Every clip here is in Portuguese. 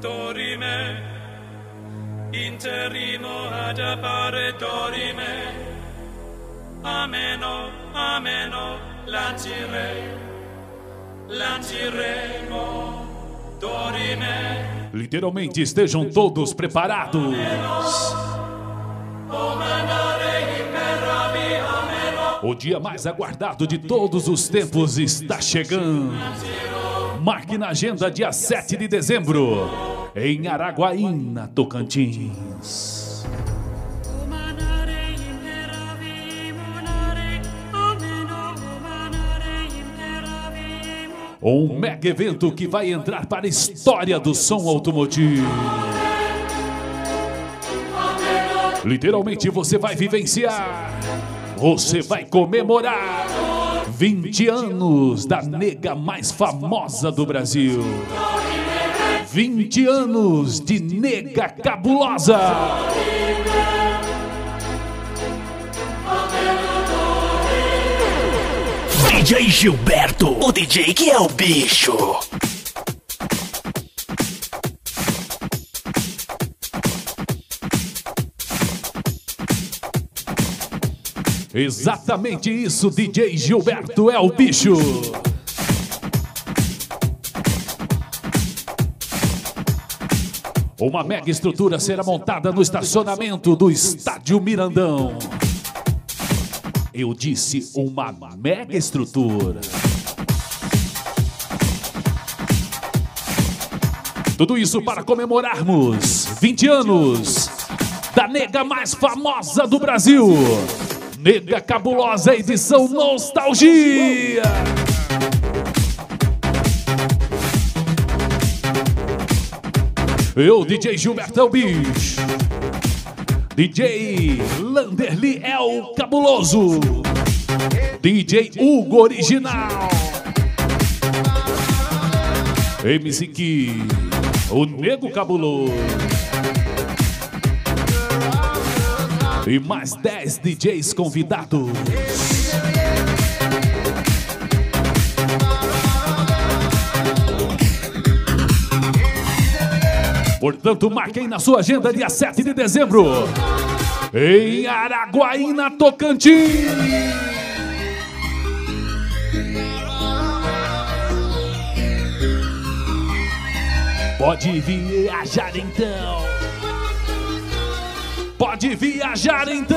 dorime, interrimo ad appare dorime, ameno, ameno, lantiremo, dorime. Literalmente, estejam todos preparados. O dia mais aguardado de todos os tempos está chegando. Marque na agenda dia 7 de dezembro, em Araguaína, Tocantins. Um mega evento que vai entrar para a história do som automotivo. Literalmente você vai vivenciar, você vai comemorar 20 anos da nega mais famosa do Brasil. 20 anos de nega cabulosa. DJ Gilberto, o DJ que é o bicho. Exatamente isso, DJ Gilberto é o bicho. Uma mega estrutura será montada no estacionamento do Estádio Mirandão. Eu disse uma mega estrutura. Tudo isso para comemorarmos 20 anos da nega mais famosa do Brasil. Nega Cabulosa, edição Nostalgia. Eu, DJ Gilberto é o bicho. DJ Landerli é o cabuloso. DJ Hugo original. MC Ki, o nego cabuloso. E mais 10 DJs convidados. Portanto, marquem na sua agenda dia 7 de dezembro, em Araguaína, Tocantins. Pode viajar então. Pode viajar então.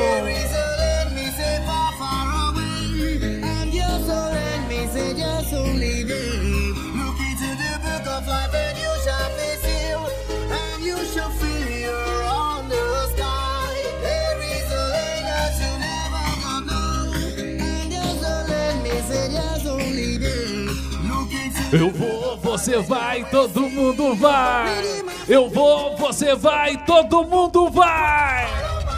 Eu vou, você vai, todo mundo vai. Eu vou, você vai, todo mundo vai.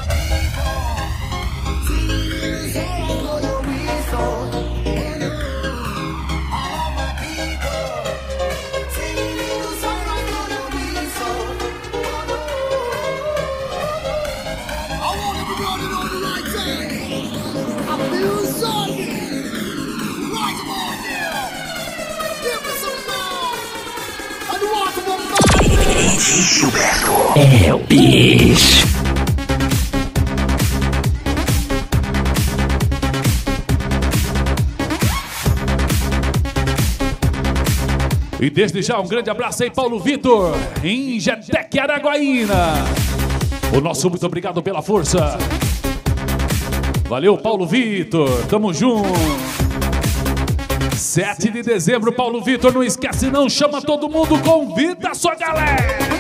Gilberto é o bicho. E desde já um grande abraço aí, Paulo Vitor, em Jetec Araguaína. O nosso muito obrigado pela força. Valeu, Paulo Vitor, tamo junto. 7 de dezembro, Paulo Vitor, não esquece não, chama todo mundo, convida a sua galera.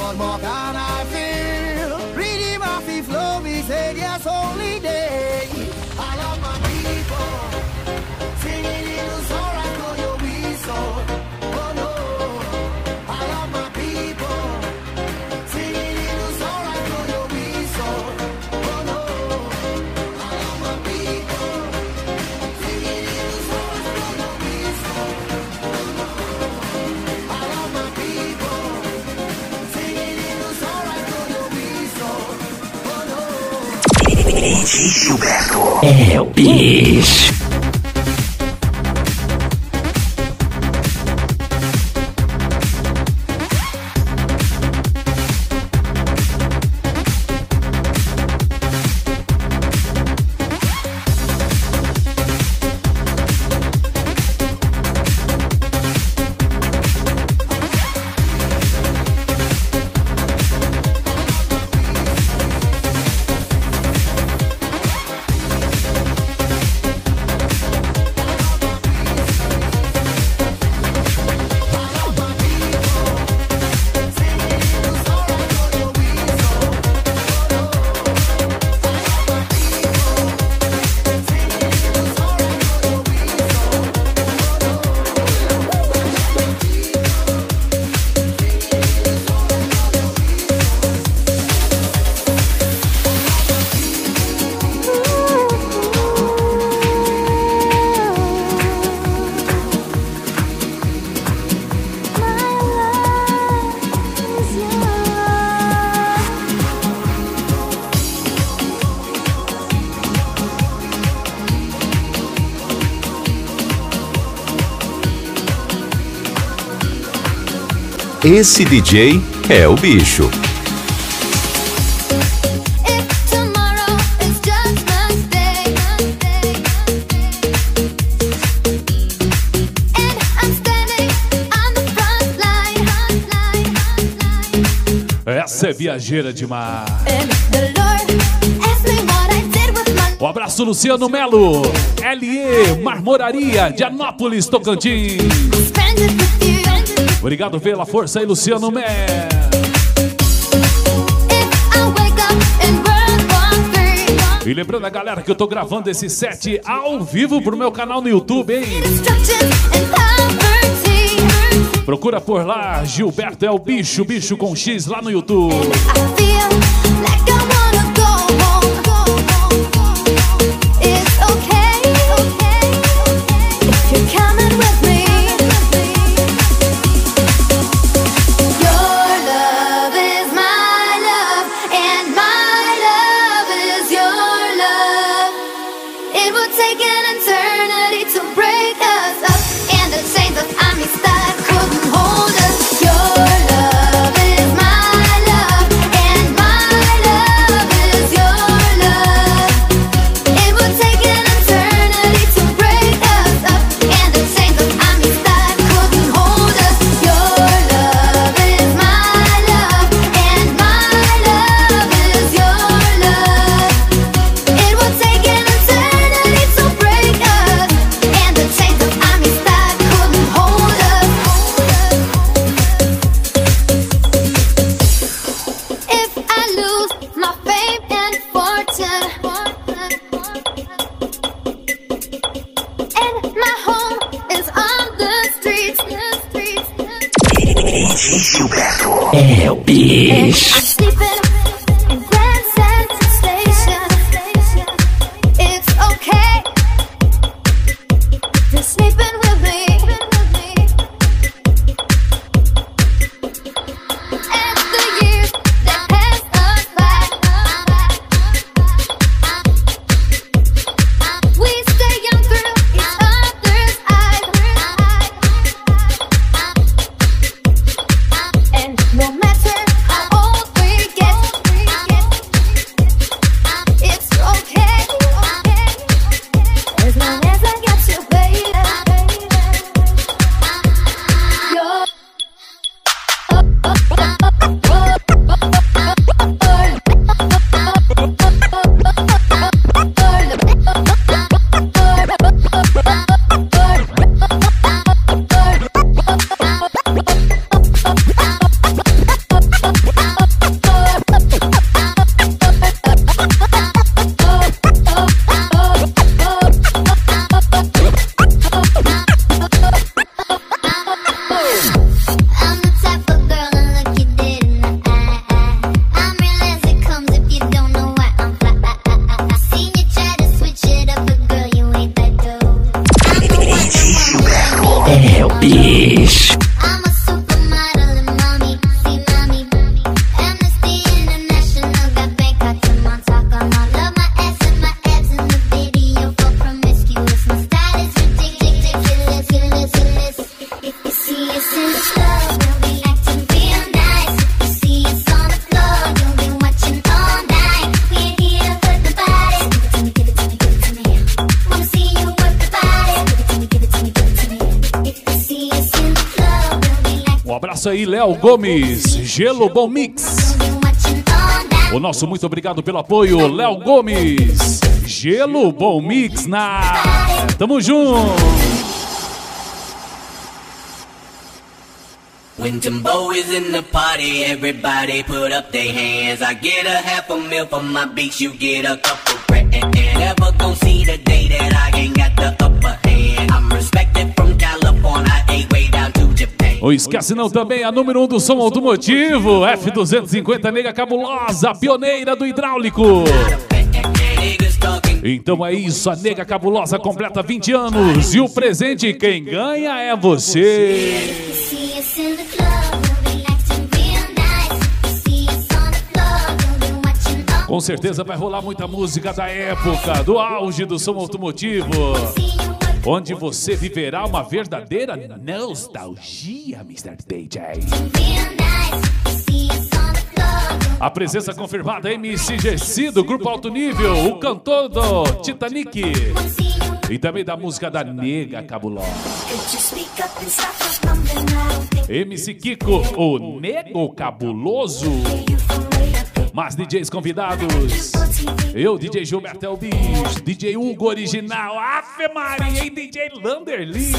What more can I feel? Reading my feet flow, me said yes, only day. I love my people, singing in the song, I call your we so. Oh no, I love my people, singing in the song, I call your we so. Oh no, I love my people, singing in the song, I call your we so. Oh no, I love my people, singing in the song, I call your we so. Oh no. DJ Gilberto é o bicho. Esse DJ é o bicho. Essa é viajeira demais. Um abraço, Luciano Melo, LE Marmoraria de Anópolis, Tocantins. Obrigado pela força aí, Luciano Melo. E lembrando a galera que eu tô gravando esse set ao vivo pro meu canal no YouTube, hein? Procura por lá, Gilberto é o bicho, bicho com X lá no YouTube. É o bicho. No matter how old we abraço aí, Léo Gomes, Gelo Bom Mix. O nosso muito obrigado pelo apoio, Léo Gomes, Gelo Bom Mix na... Tamo junto! When Timbo is in the party, everybody put up their hands. I get a half a mil for my beats, you get a couple grand. Never gon' see the day that I ain't got the upper hand. I'm respected from California, way down to Japan. Não esquece não também a número 1 do som automotivo, F250 Nega Cabulosa, pioneira do hidráulico. Então é isso, a Nega Cabulosa completa 20 anos e o presente quem ganha é você. Com certeza vai rolar muita música da época, do auge do som automotivo, onde você viverá uma verdadeira nostalgia, Mr. DJ. A presença confirmada MCGC do Grupo Alto Nível, o cantor do Titanic e também da música da Nega Cabulosa. MC Kiko, o Nego Cabuloso. Mais DJs convidados. Eu, DJ Gilberto El Bicho, DJ Hugo Original, Ave Maria e DJ Landerly.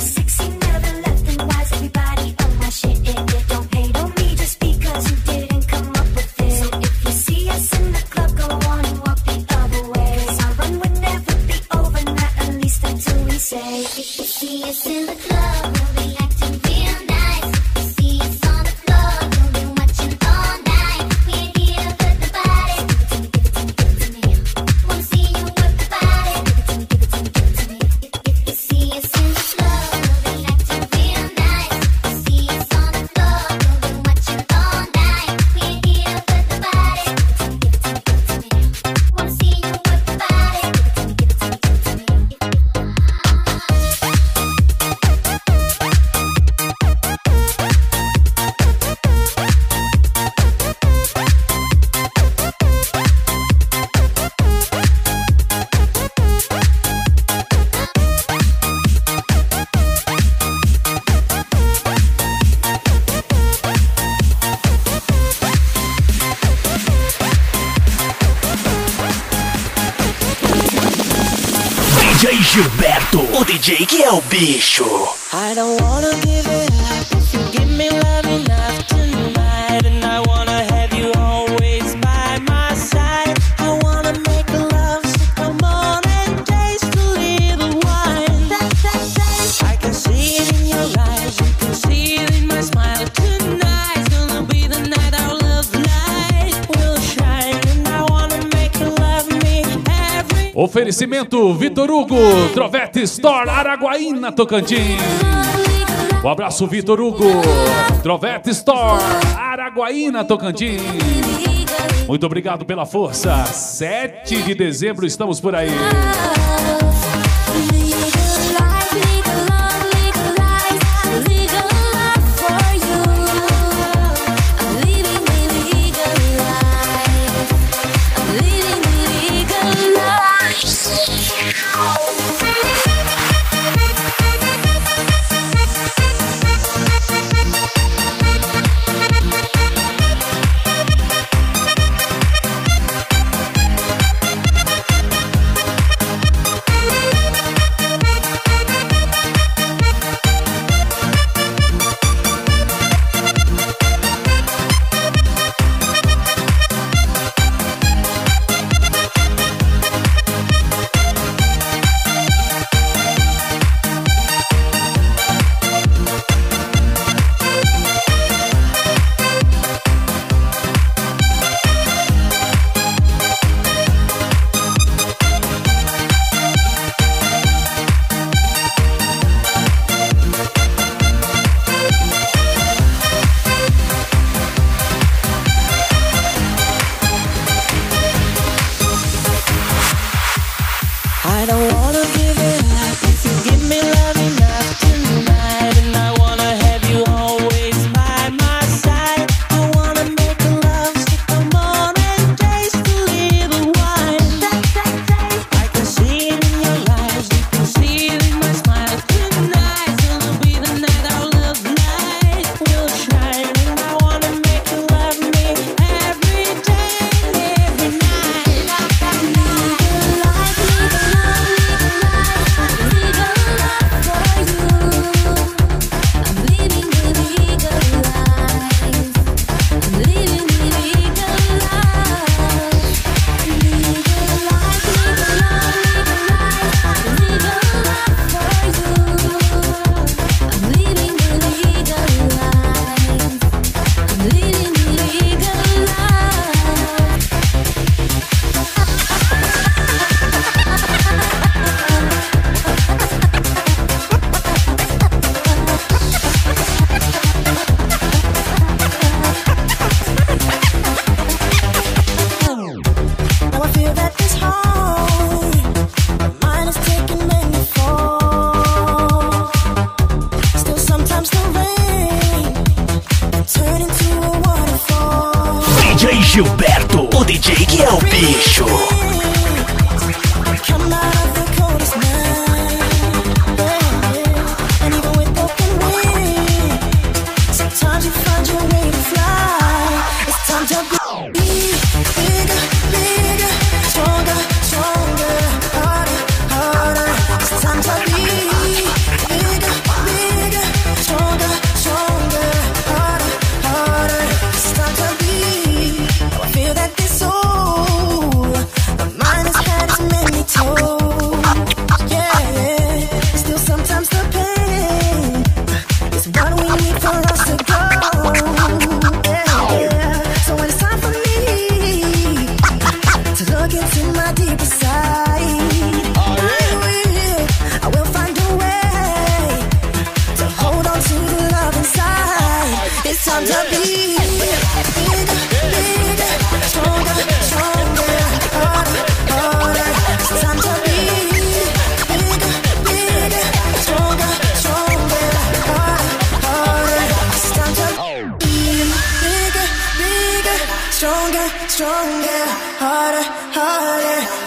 DJ Gilberto, o DJ que é o bicho. I don't wanna give it up if you give me love enough tonight. And I wanna have you always by my side. I wanna make love, so come on and taste a little wine. I can see it in your eyes, you can see it in my smile. Tonight's gonna be the night our love light will shine. And I wanna make you love me every... Oferecimento Vitor Hugo, Trovete Store, Araguaína, Tocantins. Um abraço, Vitor Hugo, Trovete Store, Araguaína, Tocantins. Muito obrigado pela força. 7 de dezembro estamos por aí.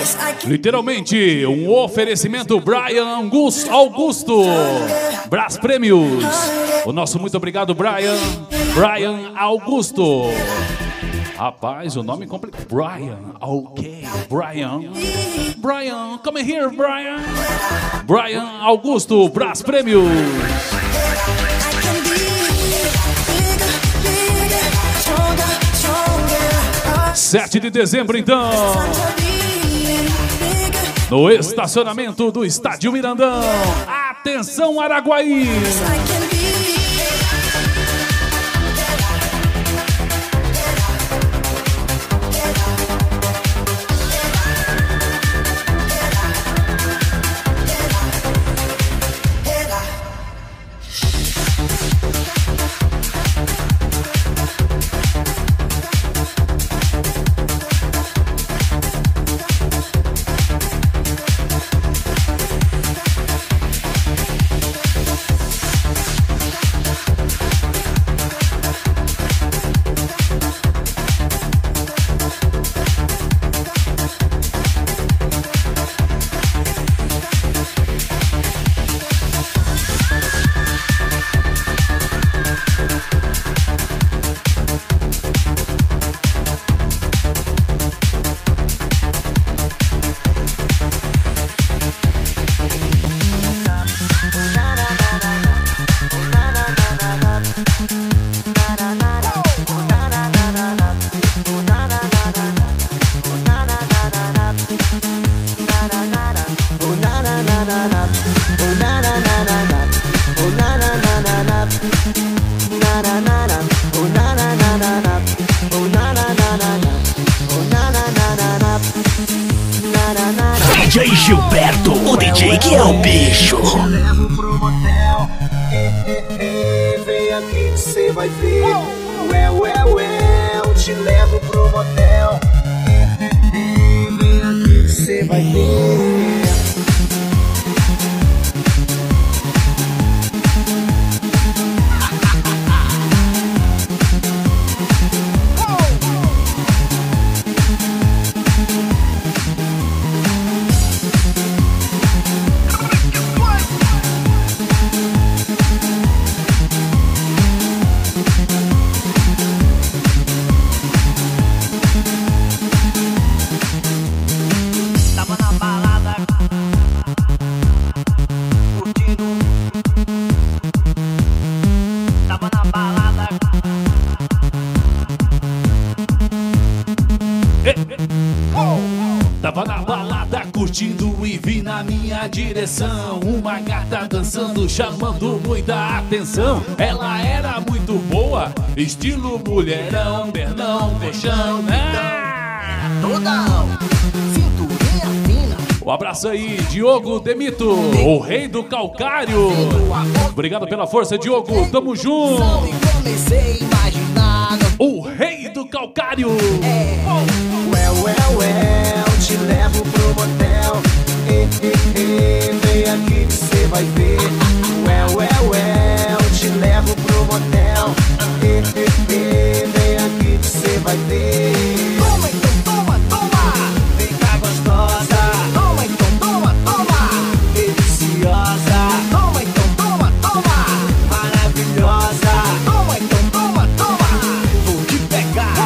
Literalmente, um oferecimento Brian Augusto. Brás Prêmios. O nosso muito obrigado, Brian Augusto. Rapaz, o nome complicado. Brian, ok. Brian, come here, Brian. Brian Augusto, Brás Prêmios. 7 de dezembro, então. No estacionamento do Estádio Mirandão. Atenção, Araguaí. DJ Gilberto, o DJ que é o bicho. Te levo pro motel, vem aqui que cê vai ver. Eu te levo pro motel, vem aqui que cê vai ver. Tava na balada curtindo e vi na minha direção uma gata dançando, chamando muita atenção. Ela era muito boa, estilo mulherão, perdão, fechão, Todão, cinturinha fina. Um abraço aí, Diogo Demito, o rei do calcário. Obrigado pela força, Diogo, tamo junto. E comecei a imaginar. O rei do calcário. Te levo pro motel, vem aqui que cê vai ver. Te levo pro motel, vem aqui que cê vai ver. Toma, então toma, vem cá gostosa. Toma, então toma, deliciosa. Toma, então toma, maravilhosa. Toma, então toma, vou te pegar.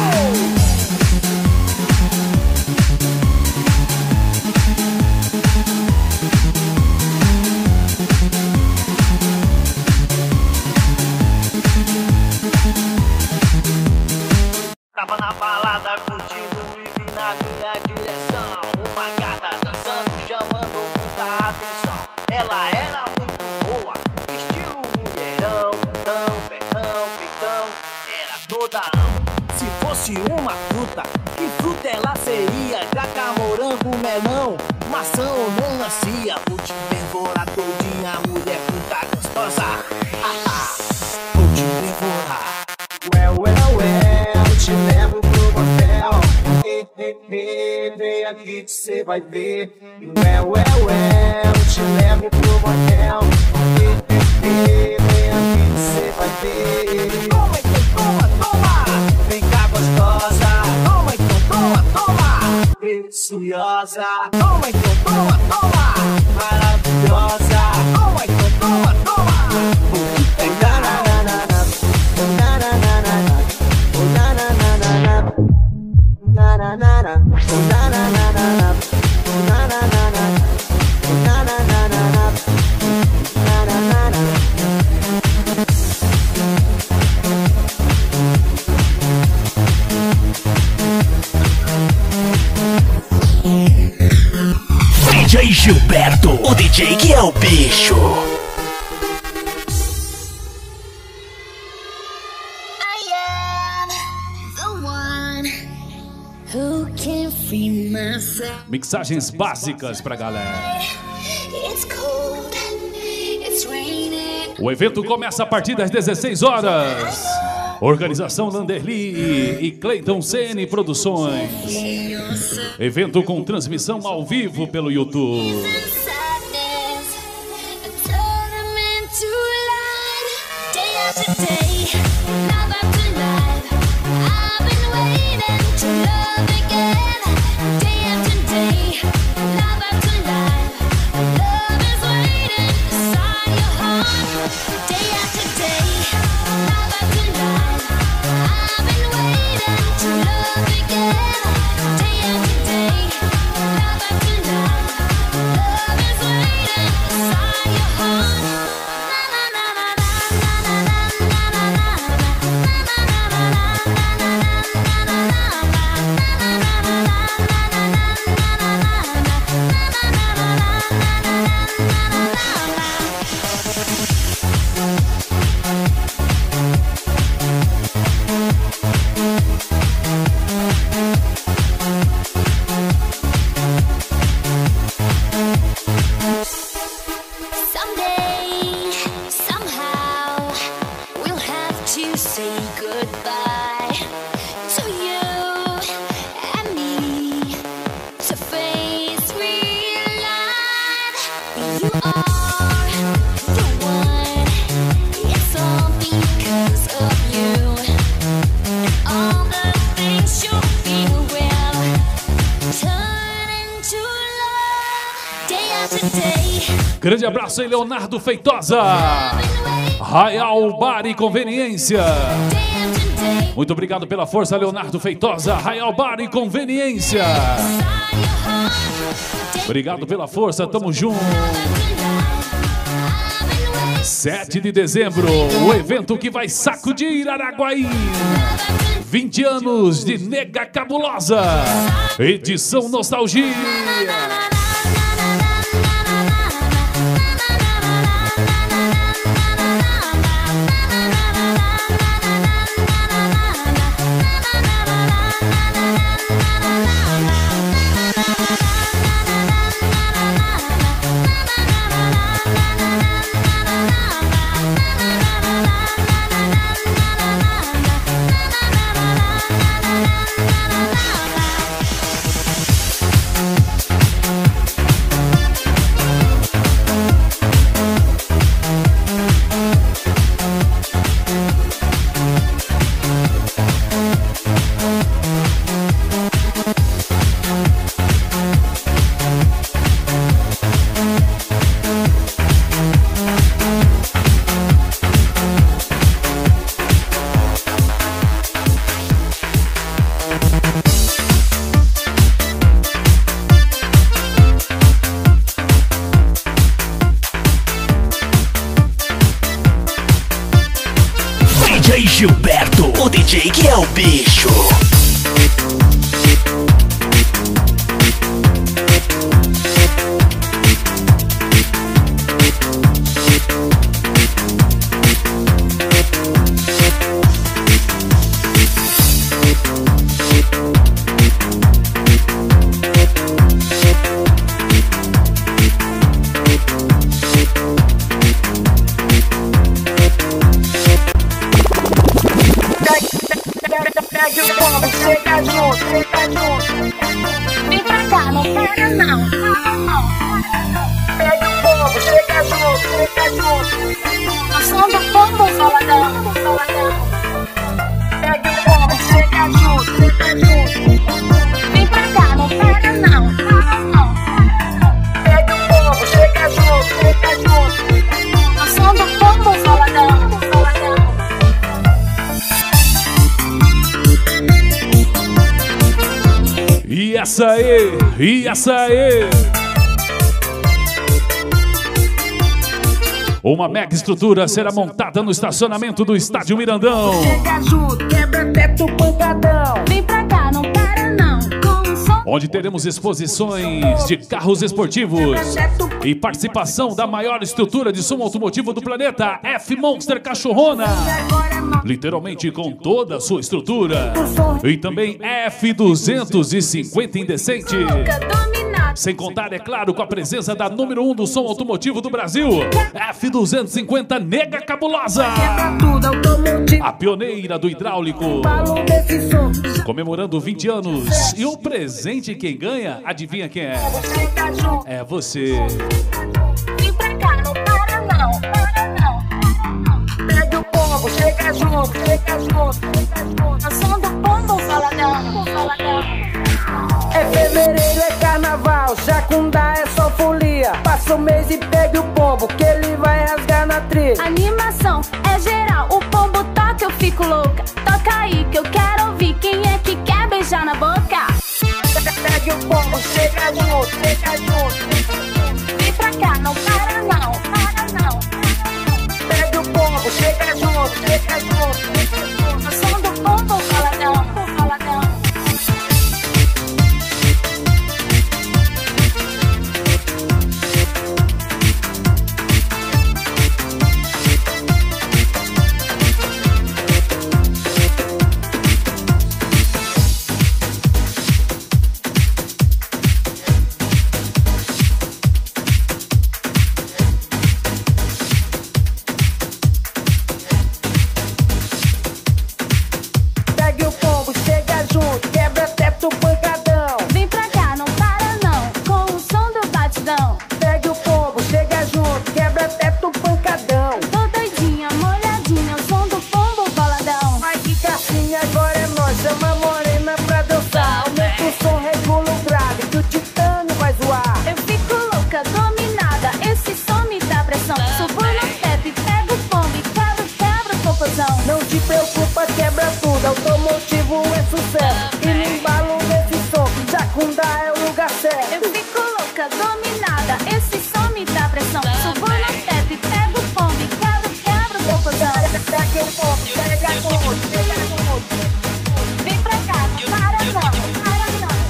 Tava na balada curtindo e vi na minha direção uma gata dançando, chamando muita atenção. Ela era muito boa, estilo mulherão, peitão, era toda Se fosse uma fruta, que fruta ela seria? Jaca, morango, melão, maçã ou melancia? Vou te devorar todinha, mulher puta gostosa. Vou te devorar. Te levo pro motel, vem aqui que cê vai ver. Te levo pro motel, vem aqui que cê vai ver. Toma, então toma, Vem cá gostosa, toma, então toma, deliciosa. maravilhosa. Toma, então, toma, toma. Maravilhosa. Toma, então, toma, toma. DJ Gilberto, o DJ que é o bicho. Mixagens básicas pra galera. O evento começa a partir das 16 horas. Organização Landerli e Cleiton Ceni Produções. Evento com transmissão ao vivo pelo YouTube. Grande abraço aí, Leonardo Feitosa. Rayal Bar e Conveniência. Muito obrigado pela força, Leonardo Feitosa. Rayal Bar e Conveniência. Obrigado pela força, tamo junto. 7 de dezembro, o evento que vai sacudir Araguaína. 20 anos de Nega Cabulosa. Edição Nostalgia. DJ Gilberto, o DJ que é o bicho. Chega junto. Vem pra cá, não para não. Pega o povo, chega junto. Nós somos o povo, faladão. Pega o povo, chega junto. Vem pra cá, não para não. essa aí, e essa aí. Uma mega estrutura será montada no estacionamento do Estádio Mirandão. Chega junto, quebra teto, pancadão. Vem pra cá, não para não. Com o som Onde teremos exposições de carros esportivos e participação da maior estrutura de som automotivo do planeta, F-Monster Cachorrona. Literalmente com toda a sua estrutura. E também F250 Indecente. dominado. Sem contar, é claro, com a presença da número 1 do som automotivo do Brasil, F250 Nega Cabulosa. Quebra tudo, automotivo. A pioneira do hidráulico. Balão desse som. Comemorando 20 anos. E o presente quem ganha, adivinha quem é? Chega junto. É você. Vem pra cá, não para não. Para não. Pega o pombo, chega junto, chega junto, chega junto. O som do pombo faladão. Faladão. É fevereiro, é carnaval, Jacundá é só folia. Passa o mês e pega o pombo, que ele vai rasgar na trilha. Animação é geral, o pombo toca, eu fico louca. Toca aí que eu quero ouvir. Quem é que quer beijar na boca? Pega o pombo, chega junto, chega junto. Vem pra cá, não para não. Para não. Pega o pombo, chega junto, chega junto. O som do pombo faladão. Faladão. Pega o pombo, chega junto, quebra teto, pancadão. Vem pra cá, não para não. Com o som do batidão. Pega o pombo, chega junto, quebra teto, pancadão. Tô doidinha, molhadinha, o som do pombo boladão. Ai que cacinha, agora é nós, chama a morena pra dançar. Aumenta o som, regula o grave, que o titânio vai zoar. Eu fico louca, dominada, esse som me dá pressão. Subo no teto e pego o pombo e quebro o popozão. Não te preocupa, quebra tudo, automotivo é sucesso. E no embalo desse som, Jacundá é o lugar certo. Eu fico louca, dominada, esse som me dá pressão. Subo no teto e pego o pombo e quebro o popozão. Pega o pombo, pega junto, pega junto. Vem pra cá, não para não, para não.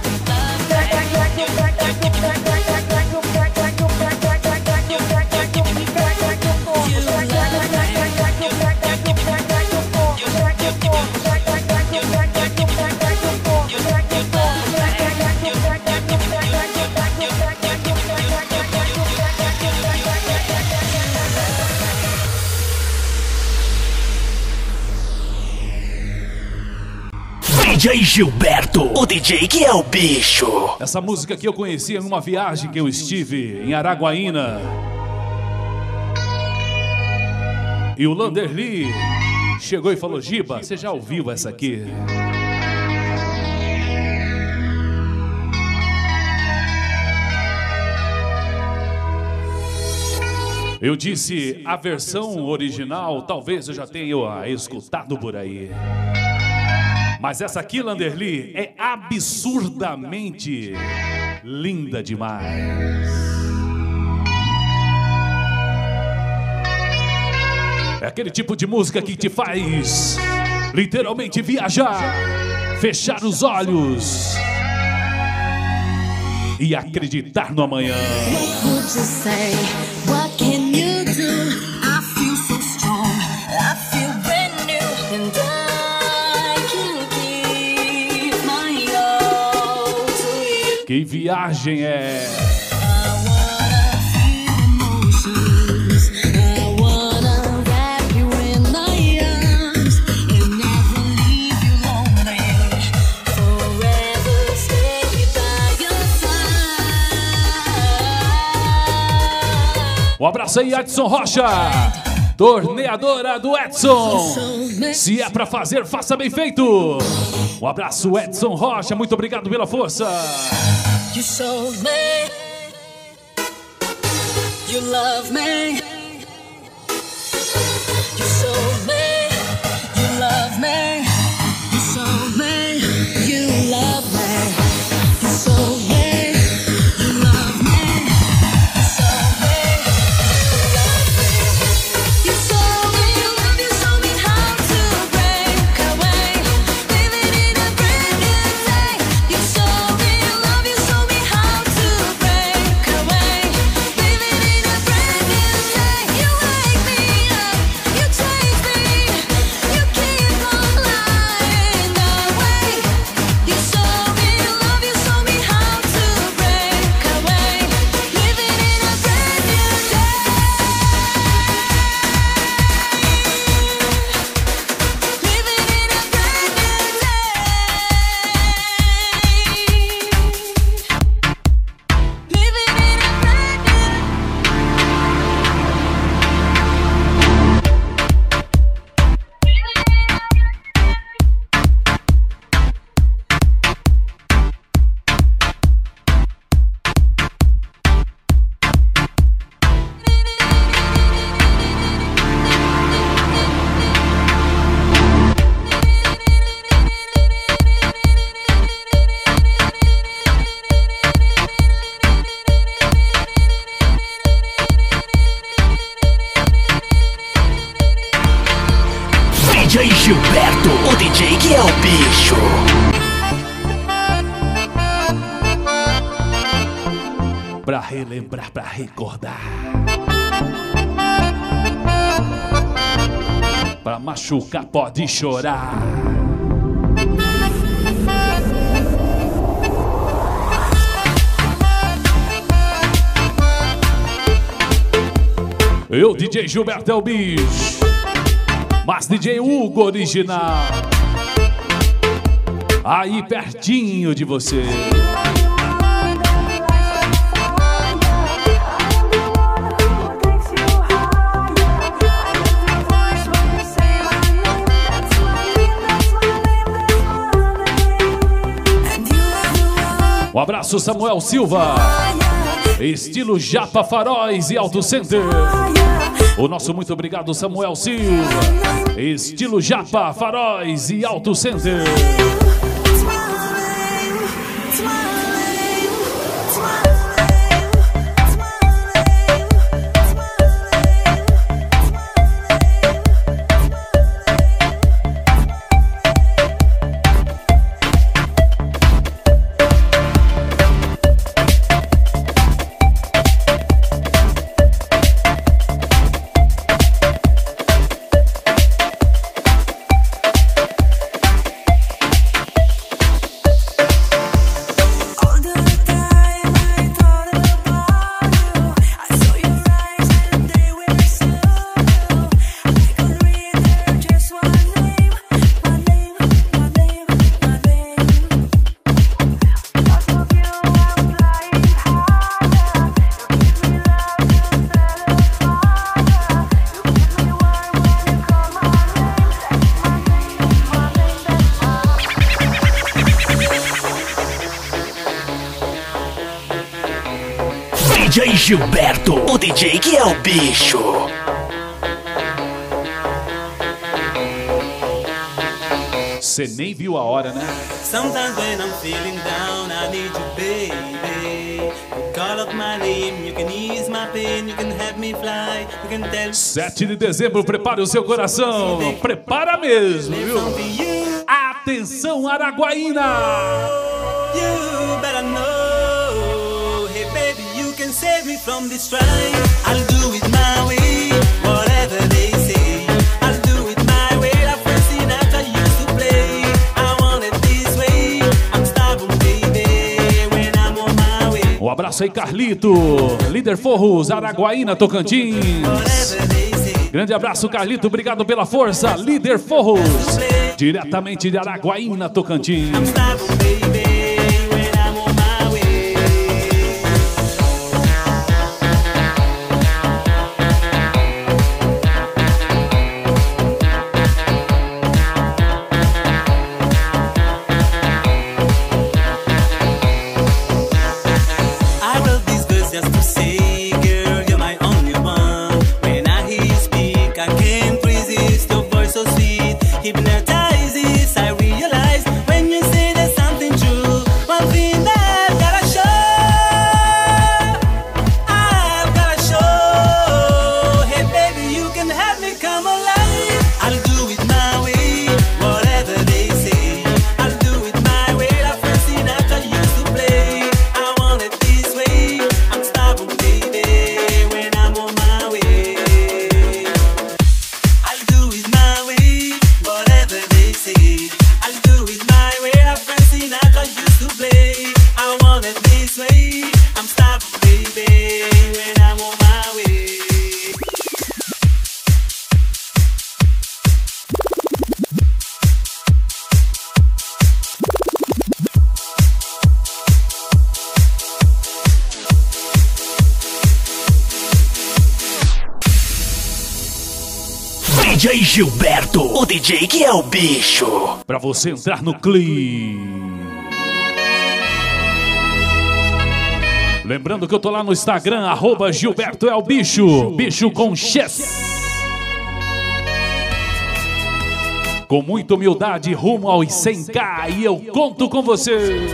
DJ Gilberto, o DJ que é o bicho. Essa música aqui eu conheci em uma viagem que eu estive em Araguaína. E o Landerli chegou e falou: Giba, você já ouviu essa aqui? Eu disse, a versão original talvez eu já tenha escutado por aí. Mas essa aqui, Landerli, é absurdamente linda demais. É aquele tipo de música que te faz literalmente viajar, fechar os olhos e acreditar no amanhã. What would you say? What can you do? I feel so strong. I feel brand new. And I can give my all to you. Que viagem é? I wanna feel emotions. I wanna wrap you in my arms and never leave you lonely. Forever stay by your side. Um abraço aí, Edson Rocha, torneadora do Edson. Se é pra fazer, faça bem feito. Um abraço, Edson Rocha, muito obrigado pela força. You showed me you love me. You showed me you love me. You showed me you love me. You relembrar, pra recordar. Pra machucar, pode chorar. Eu, DJ Gilberto é o bicho, mas DJ Hugo original, aí pertinho de você. Um abraço, Samuel Silva, estilo Japa Faróis e Auto Center. O nosso muito obrigado, Samuel Silva, estilo Japa Faróis e Auto Center. DJ Gilberto, o DJ que é o bicho. Cê nem viu a hora, né? Sometimes when I'm feeling down, I need you, baby. You call out my name, you can ease my pain, you can help me fly, you can tell me 7 de dezembro, prepare o seu coração. Prepara mesmo, viu? Atenção, Araguaína! You better know, hey baby, you can save me from this strife. I'll do it my way, whatever they say. I'll do it my way, like Frank Sinatra used to play. I want it this way, I'm stubborn, baby, when I'm on my way. Um abraço aí, Carlito, líder Forros, Araguaína, Tocantins. Whatever they say. Grande abraço, Carlito, obrigado pela força, líder Forros, diretamente de Araguaína, Tocantins. I'm stubborn, baby, when I'm on my way. I wrote these verses just to say, girl, you're my only one. When I hear you speak, I can't resist your voice so sweet. Hypnotizes, I realize when you say there's something true. One thing that I've gotta show. Hey baby, you can help me come alive. I'll do it my way, whatever they say. I'll do it my way, like Frank Sinatra used to play. I want it this way, I'm stubborn, baby, when I'm on my way. I'll do it my way, whatever they say. I'll do it my way, like Frank Sinatra used to play. I want it this way, I'm stubborn, baby, when I'm on my way. DJ Gilberto, o DJ que é o bicho. Pra você entrar no clima. Lembrando que eu tô lá no Instagram, @Gilberto é o bicho, bicho com X. Com muita humildade, rumo aos 100K e eu conto com você.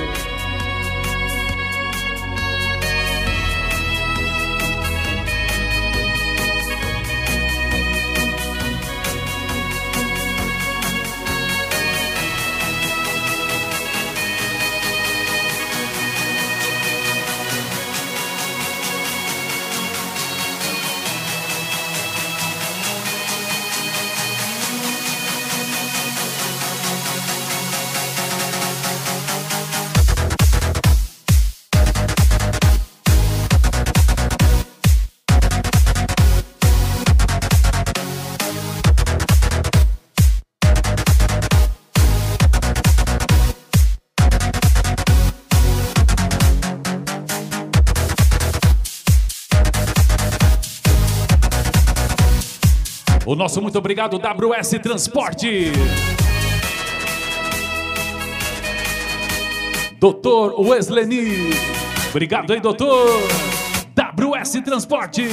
O nosso muito obrigado, WS Transporte. Doutor Wesleni. Obrigado aí, doutor. WS Transporte.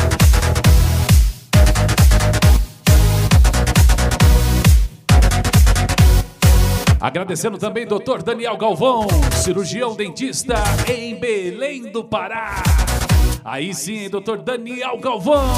Agradecendo também doutor Daniel Galvão, cirurgião dentista em Belém do Pará. Aí sim, doutor Daniel Galvão.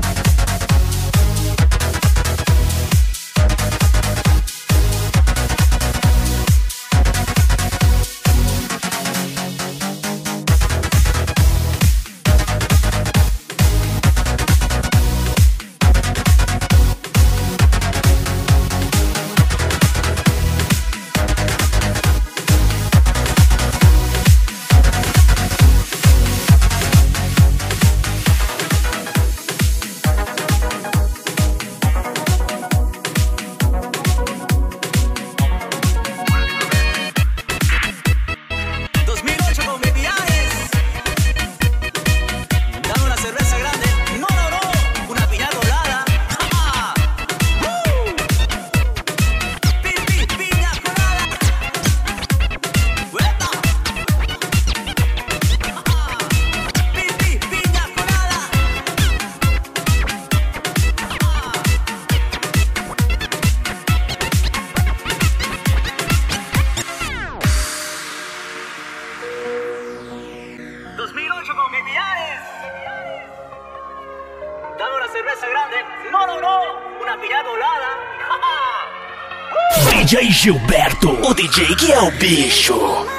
DJ Gilberto, o DJ que é o bicho.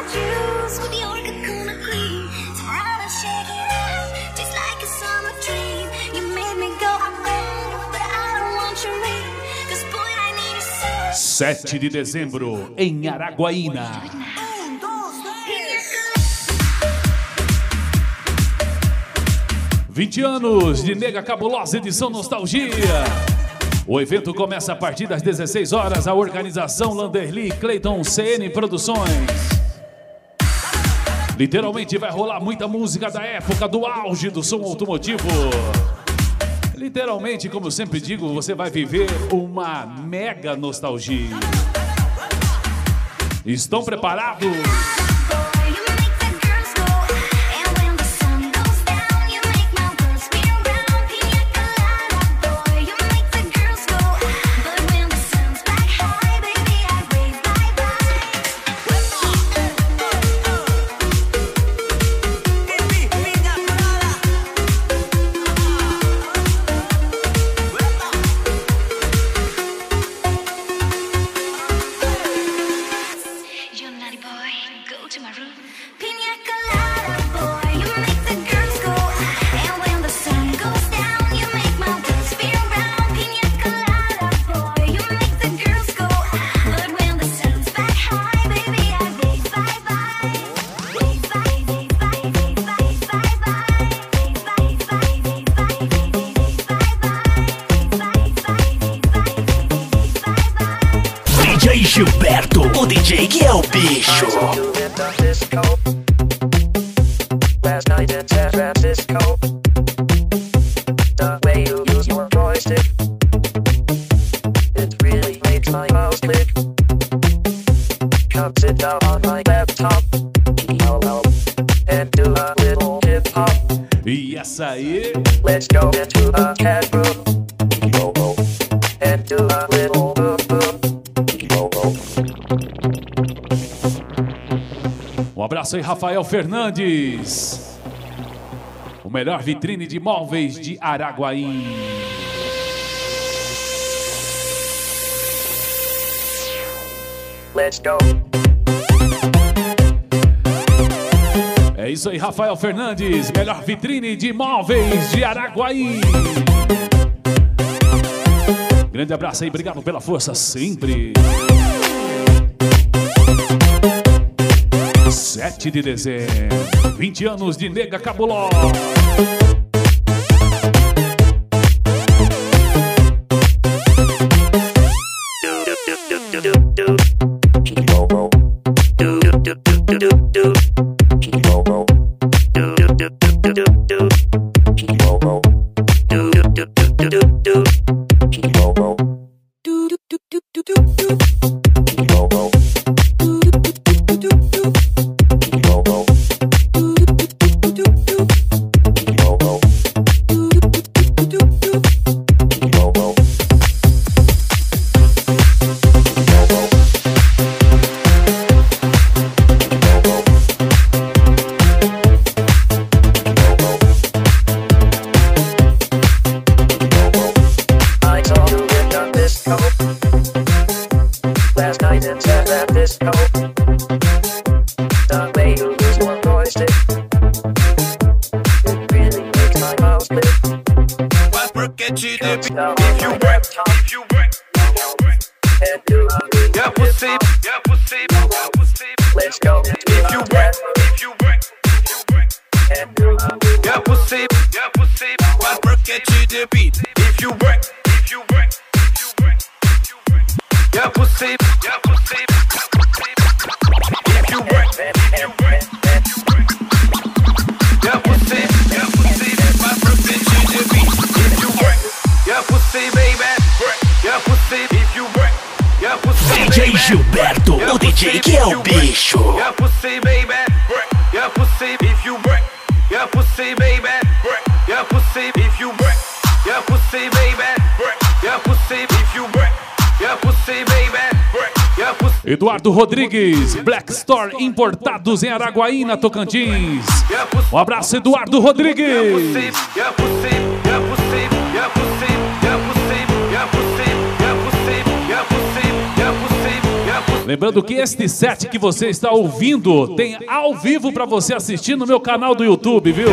Sete de dezembro, em Araguaína. 20 anos de Nega Cabulosa, edição Nostalgia. O evento começa a partir das 16 horas. A organização Landerli Clayton CN Produções. Literalmente vai rolar muita música da época, do auge do som automotivo. Literalmente, como eu sempre digo, você vai viver uma mega nostalgia. Estão preparados? Gilberto, o DJ que é o bicho. Last night in San Francisco, the way you use your joystick, it really makes my mouse click. Come sit down on my laptop, and do a little hip hop. E essa aí? Let's go into the cat room, and do a little boom boom. Um abraço aí, Rafael Fernandes. O melhor vitrine de móveis de Araguaína. Let's go. É isso aí, Rafael Fernandes. Melhor vitrine de móveis de Araguaína. Grande abraço aí, obrigado pela força sempre. 7 de dezembro, 20 anos de Nega Cabulosa. work it to the beat. If you work, yeah, pussy, yeah, pussy, yeah, pussy. Let's go. If you work, yeah, pussy, I work it to the beat. If you work, yeah, pussy, yeah, pussy. If you work, yeah, pussy, I work it to the beat. If you work, yeah, pussy, baby, yeah, pussy. If you work, yeah, pussy, DJ Gilberto, o DJ que é o bicho. yeah, pussy, baby, yeah, pussy. If you work, yeah, pussy, baby, yeah, pussy. If you work, yeah, pussy, baby, yeah, pussy. If you work, yeah, pussy, baby, yeah, pussy. Eduardo Rodrigues, Black Store Importados em Araguaína, Tocantins. Um abraço, Eduardo Rodrigues. Yeah, pussy, yeah, pussy, yeah, pussy, yeah, pussy, yeah, pussy, yeah, pussy, yeah, pussy, yeah, pussy, yeah, pussy. Lembrando que este set que você está ouvindo tem ao vivo para você assistir no meu canal do YouTube, viu?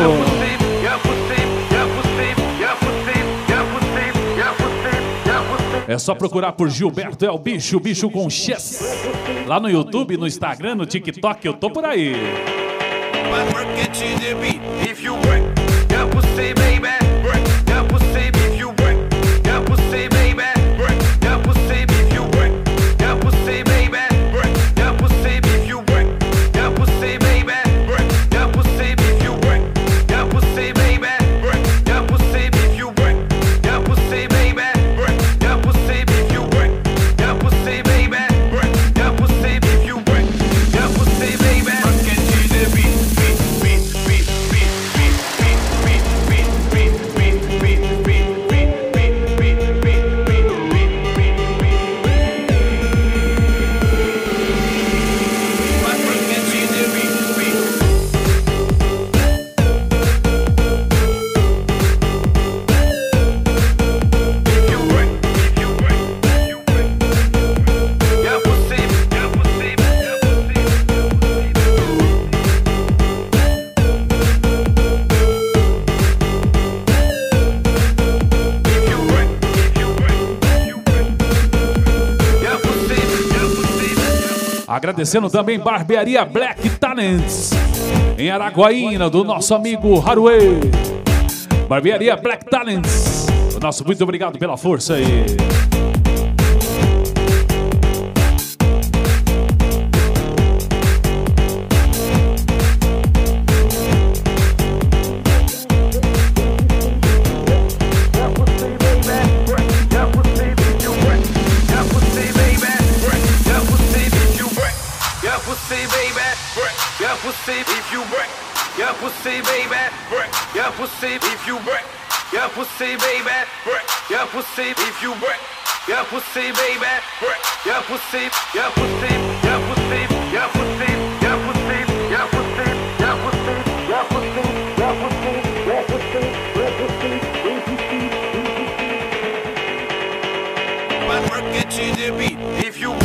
É só procurar por Gilberto é o bicho, bicho com X. Lá no YouTube, no Instagram, no TikTok, eu tô por aí. If you work, yeah, pussy, baby, yeah, pussy. If you work, yeah, pussy, baby, yeah, pussy. If you work, yeah, pussy, baby, yeah, pussy. If you work, yeah, pussy, baby, yeah, pussy. If you work, yeah, pussy, baby, yeah, pussy. If you work, yeah, pussy, baby, yeah, pussy. If you work, yeah, pussy, baby, yeah, pussy. If you work, yeah, pussy, baby. Work it to the beat. Agradecendo também Barbearia Black Talents em Araguaína, do nosso amigo Haruê. Barbearia Black Talents, o nosso muito obrigado pela força aí. If you work, yeah, pussy, baby, yeah, pussy. If you work, yeah, pussy, baby, yeah, pussy. If you work, yeah, pussy, baby, yeah, pussy, yeah, pussy, yeah, pussy, yeah, pussy, yeah, pussy, yeah, pussy, yeah, pussy, yeah, pussy, yeah, pussy, yeah, pussy, yeah, pussy, but work it to the beat. If you work.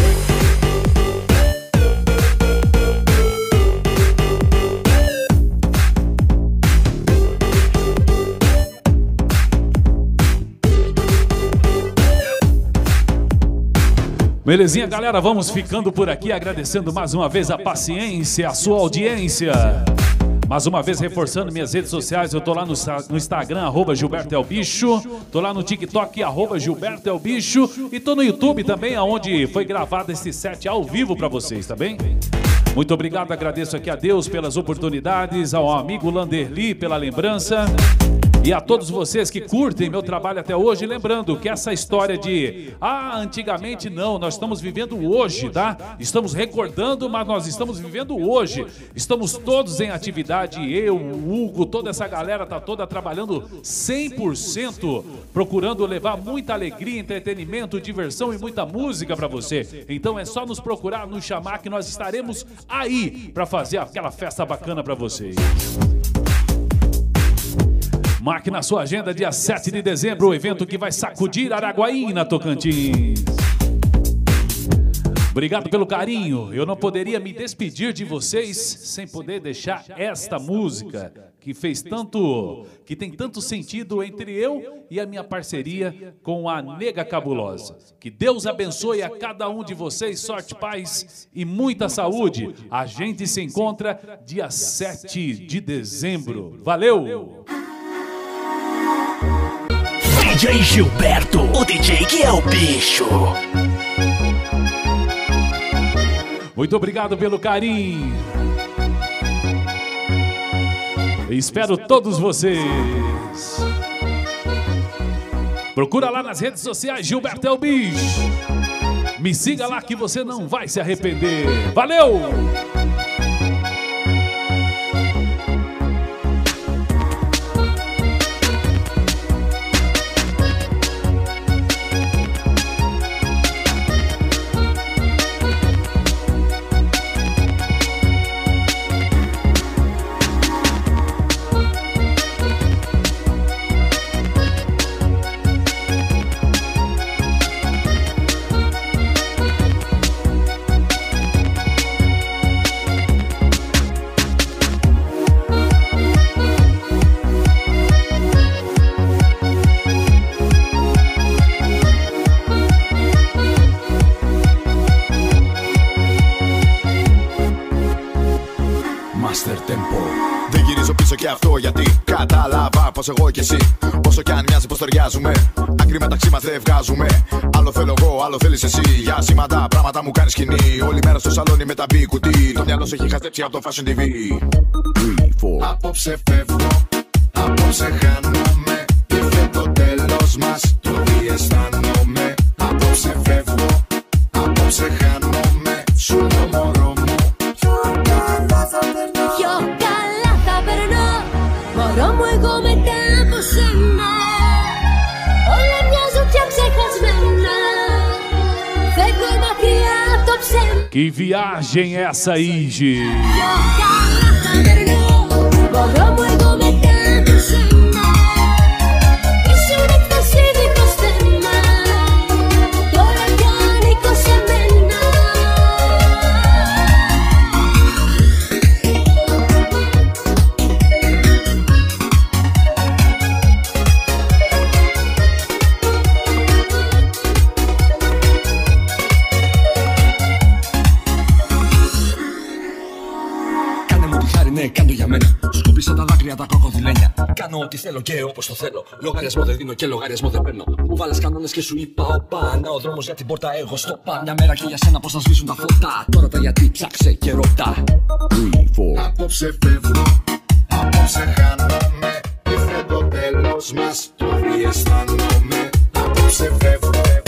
Belezinha, galera, vamos ficando por aqui, agradecendo mais uma vez a paciência, a sua audiência. Mais uma vez reforçando minhas redes sociais, eu tô lá no Instagram, @GilbertoElBicho, tô lá no TikTok, @GilbertoElBicho, e tô no YouTube também, onde foi gravado esse set ao vivo para vocês, tá bem? Muito obrigado, agradeço aqui a Deus pelas oportunidades, ao amigo Landerli pela lembrança. E a todos vocês que curtem meu trabalho até hoje, lembrando que essa história de antigamente não, nós estamos vivendo hoje, tá? Estamos recordando, mas nós estamos vivendo hoje. Estamos todos em atividade, eu, o Hugo, toda essa galera tá toda trabalhando 100%, procurando levar muita alegria, entretenimento, diversão e muita música para você. Então é só nos procurar, nos chamar que nós estaremos aí para fazer aquela festa bacana para vocês. Marque na sua agenda, dia 7 de dezembro, o evento que vai sacudir Araguaína, Tocantins. Obrigado pelo carinho. Eu não poderia me despedir de vocês sem poder deixar esta música que tem tanto sentido entre eu e a minha parceria com a Nega Cabulosa. Que Deus abençoe a cada um de vocês, sorte, paz e muita saúde. A gente se encontra dia 7 de dezembro. Valeu! DJ Gilberto, o DJ que é o bicho. Muito obrigado pelo carinho. Espero todos vocês. Procura lá nas redes sociais, Gilberto é o bicho. Me siga lá que você não vai se arrepender. Valeu! Δεν γυρίζω πίσω και αυτό γιατί κατάλαβα πως εγώ και εσύ, όσο κι αν μοιάζει πως ταιριάζουμε, άκρη μεταξύ μας δεν βγάζουμε. Άλλο θέλω εγώ, άλλο θέλεις εσύ. Για σήματα πράγματα μου κάνεις σκηνή. Όλη μέρα στο σαλόνι με τα μπι κουτί. Το μυαλό σου έχει χαστέψει από το Fashion TV. 3, 4. Απόψε φεύγω, απόψε χάνομαι. Ήρθε το τέλος μας, το τι αισθάνομαι. Απόψε φεύγω, απόψε χάνομαι. Σου λέω μωρό μου. Πιο καλά θα περνώ, μωρό μου εγώ μετά από σένα. Όλα μοιάζουν πια ξεχασμένα. Φεύγω μακριά από το ψέμα. Que viagem é essa aí, Gi? Πιο καλά θα περνώ, μωρό μου εγώ μετά από σένα. Ήσουν εκτός ειδικός θέμα, τώρα κι ανήκω σε μένα. Ναι, κάντο για μένα. Σκούπισα τα δάκρυα τα κροκοδιλένια. Κάνω ό,τι θέλω και όπως το θέλω. Λογαριασμό δεν δίνω και λογαριασμό δεν παίρνω. Μου βάλες κανόνες και σου είπα οπα. Να ο δρόμος για την πόρτα, εγώ στο πα. Μια μέρα και για σένα πως θα σβήσουν τα φώτα. Τώρα τα γιατί ψάξε και ρωτά. 3, 4. Απόψε φεύγω, απόψε χάνομαι. Ήρθε το τέλος μας, το τι αισθάνομαι. Απόψε φεύγω.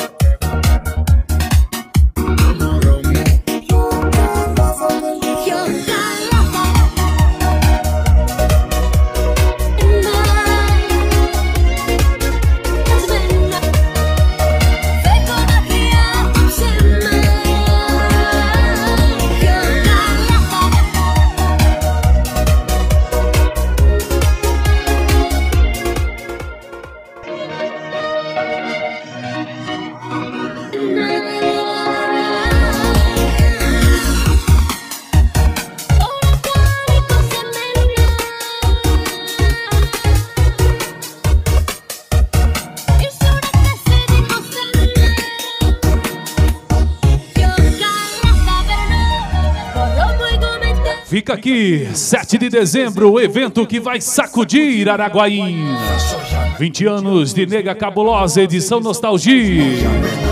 Fica aqui, 7 de dezembro, o evento que vai sacudir Araguaína. 20 anos de Nega Cabulosa, edição Nostalgia.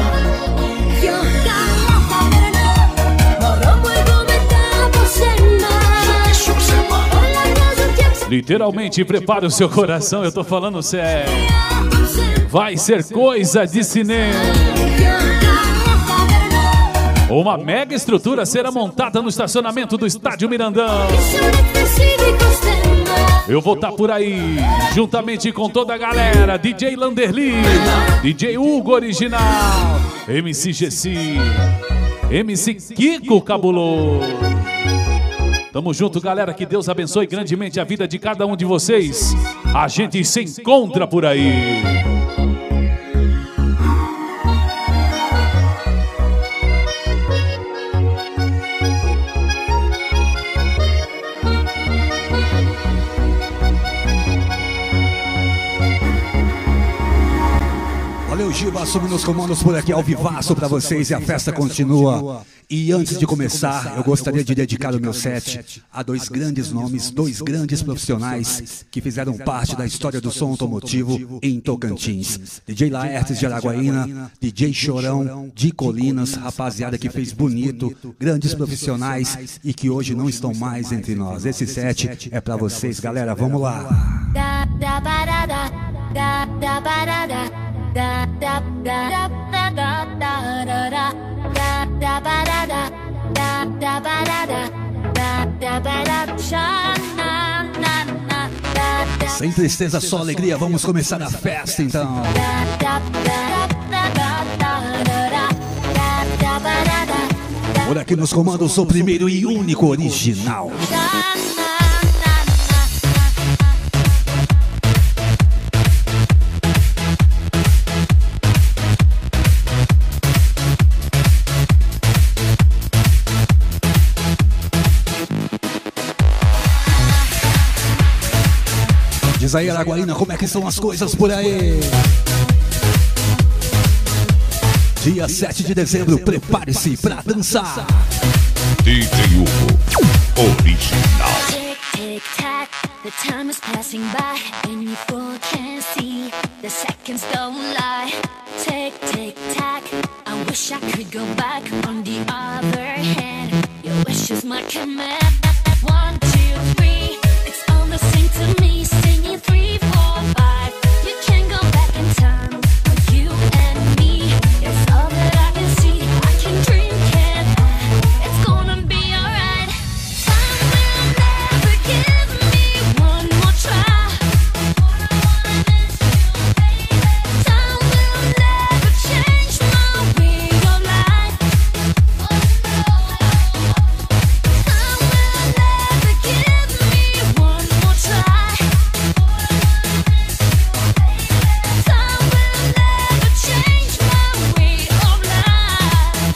Literalmente, prepare o seu coração, eu tô falando sério. Vai ser coisa de cinema. Uma mega estrutura será montada no estacionamento do Estádio Mirandão. Eu vou estar por aí, juntamente com toda a galera. DJ Landerli, DJ Hugo Original, MC Gessi, MC Kiko Cabuloso. Tamo junto, galera. Que Deus abençoe grandemente a vida de cada um de vocês. A gente se encontra por aí. Valeu, Giba, assumindo os comandos por aqui ao vivaço pra vocês e a festa continua. E antes de começar, eu gostaria de dedicar o meu set a dois grandes nomes, dois grandes profissionais que fizeram parte da história do som automotivo em Tocantins. DJ Laertes de Araguaína, DJ Chorão de Colinas, rapaziada que fez bonito, grandes profissionais e que hoje não estão mais entre nós. Esse set é pra vocês, galera, vamos lá. Sem tristeza, só alegria, vamos começar a festa então. Por aqui nos comandos, o primeiro e único original. Diz aí, Araguaína, como é que são as coisas por aí? Dia 7 de dezembro, prepare-se pra dançar. DJ Hugo, original. Tick, tick, tack, the time is passing by and you both can see the seconds don't lie. Tick, tick, tack, I wish I could go back. On the other hand, your wish is my command. 1, 2, 3, it's all the same to me. Singing 3, 4, 5, you can go back in time. You and me, it's all that I can see. I can dream, can't I? It's gonna be alright. Time will never give me one more try. Time will never change my way of life. Time will never give me one more try. Time will never change my way of life.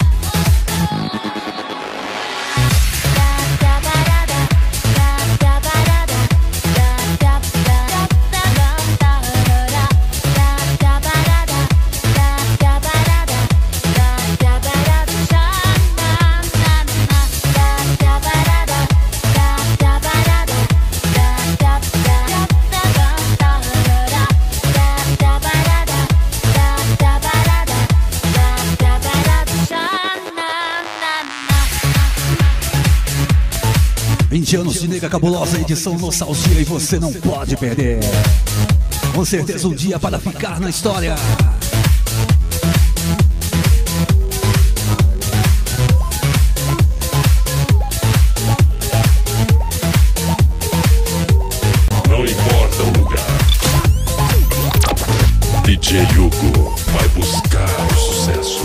Anos de Nega Cabulosa, edição Nostalgia, e você não pode perder. Com certeza um dia para ficar na história. Não importa o lugar, DJ Hugo vai buscar o sucesso.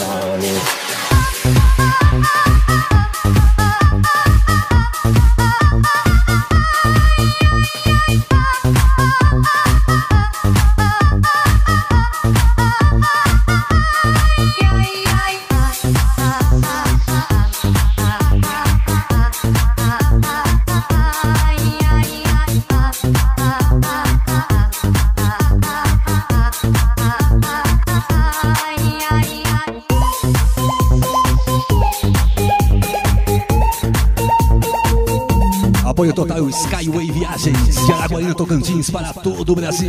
Apoio total Skyway Viagens de Araguaína, Tocantins para todo o Brasil.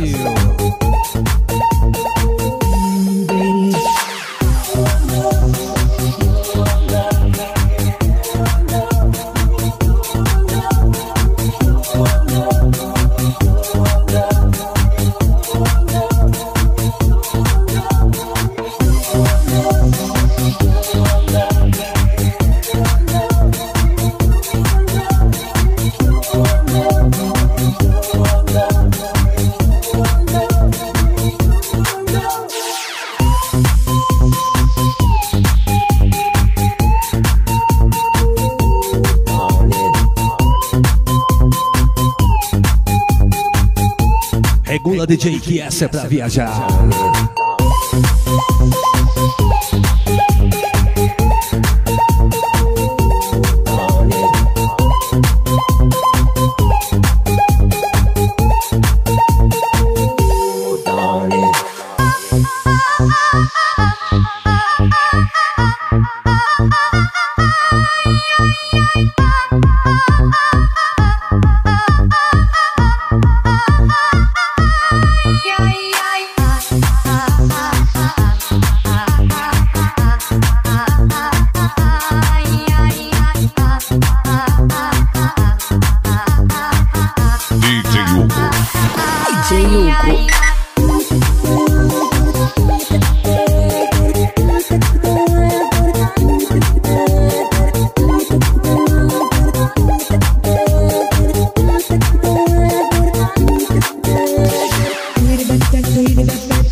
Regula DJ que essa é pra viajar.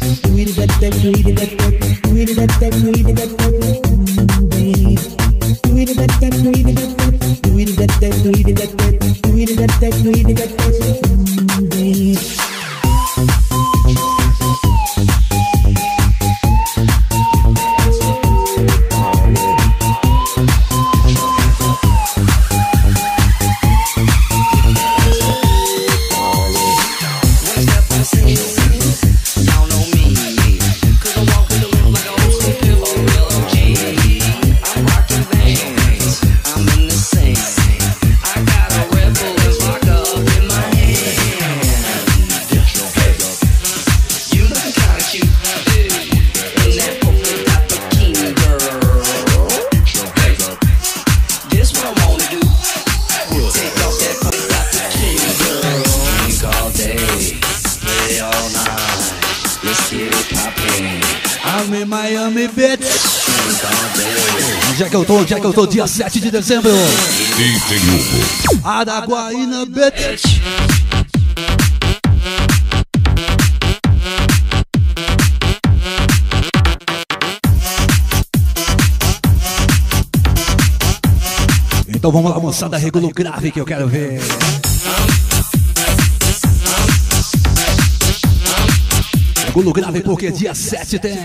Onde é que eu tô? Dia 7 de dezembro. Araguaína, bitch. Então vamos lá, moçada, regulo grave que eu quero ver. Regulo grave porque dia 7 tem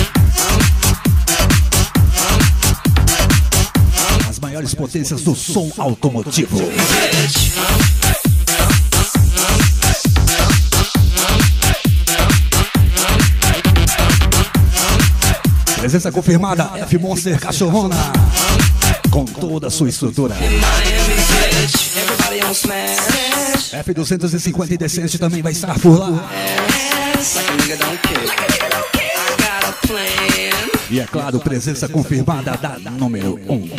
as maiores potências do som automotivo. Presença confirmada, F-Monster Cachorrona, com toda a sua estrutura. F250 e Decente também vai estar por lá. E é claro, presença confirmada da número 1.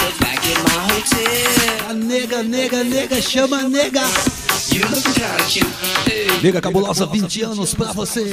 Nega, chama nega. Nega cabulosa, 20 anos pra você.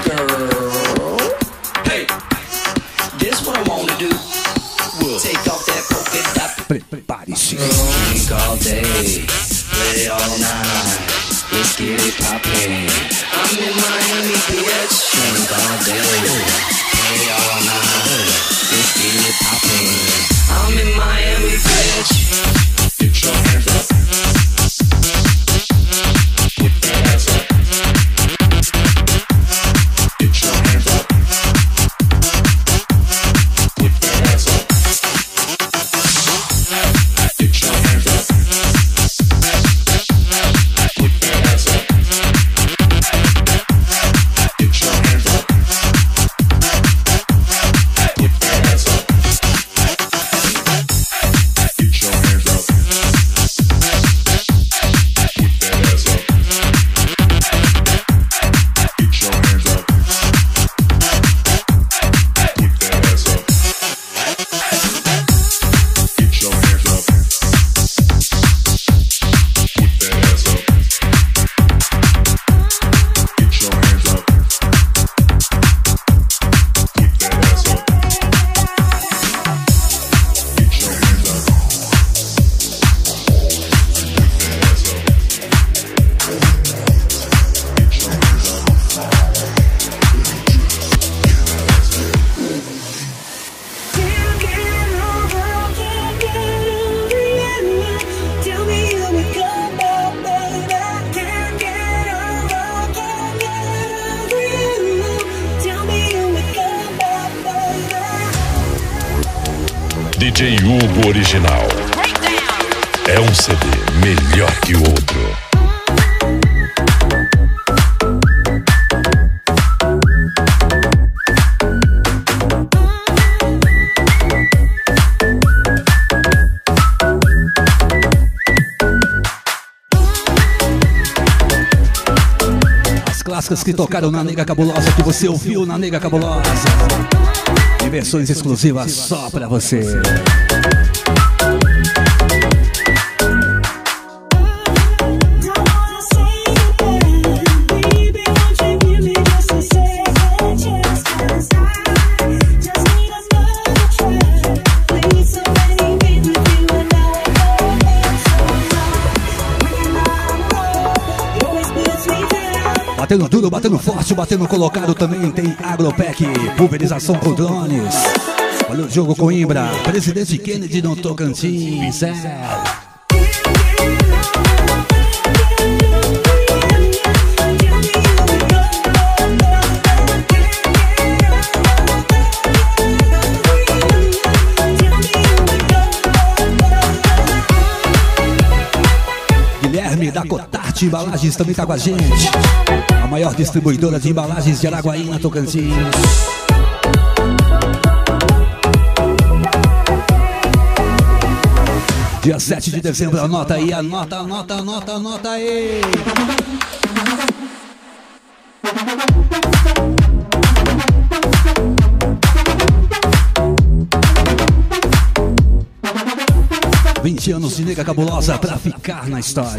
Prepare-se. Drink all day, play all night. Let's get it poppin'. I'm in Miami, bitch. Drink all day, play all night. Let's get it poppin'. I'm in Miami, bitch. Get your hands up. Put that ass up. Get your hands up. Put that ass up. Get your hands up. Put that ass up. Get your hands up. Put that ass up. Get your hands up. Put that ass up. Get your hands up. Put that ass up. Get your hands up. Put that ass up. Get your hands up. Put that ass up. Get your hands up. DJ Hugo Original. É um CD melhor que o outro. As clássicas que tocaram na Nega Cabulosa, que você ouviu na Nega Cabulosa. E versões exclusivas só pra você. Batendo duro, batendo forte, batendo colocado também tem Agropec, pulverização com drones. Olha o jogo Coimbra, Presidente Kennedy no Tocantins. Guilherme da Cotarte Embalagens também tá com a gente. A maior distribuidora de embalagens de Araguaína, Tocantins. Dia 7 de dezembro, anota aí, anota aí. "20 anos de Nega Cabulosa pra ficar na história."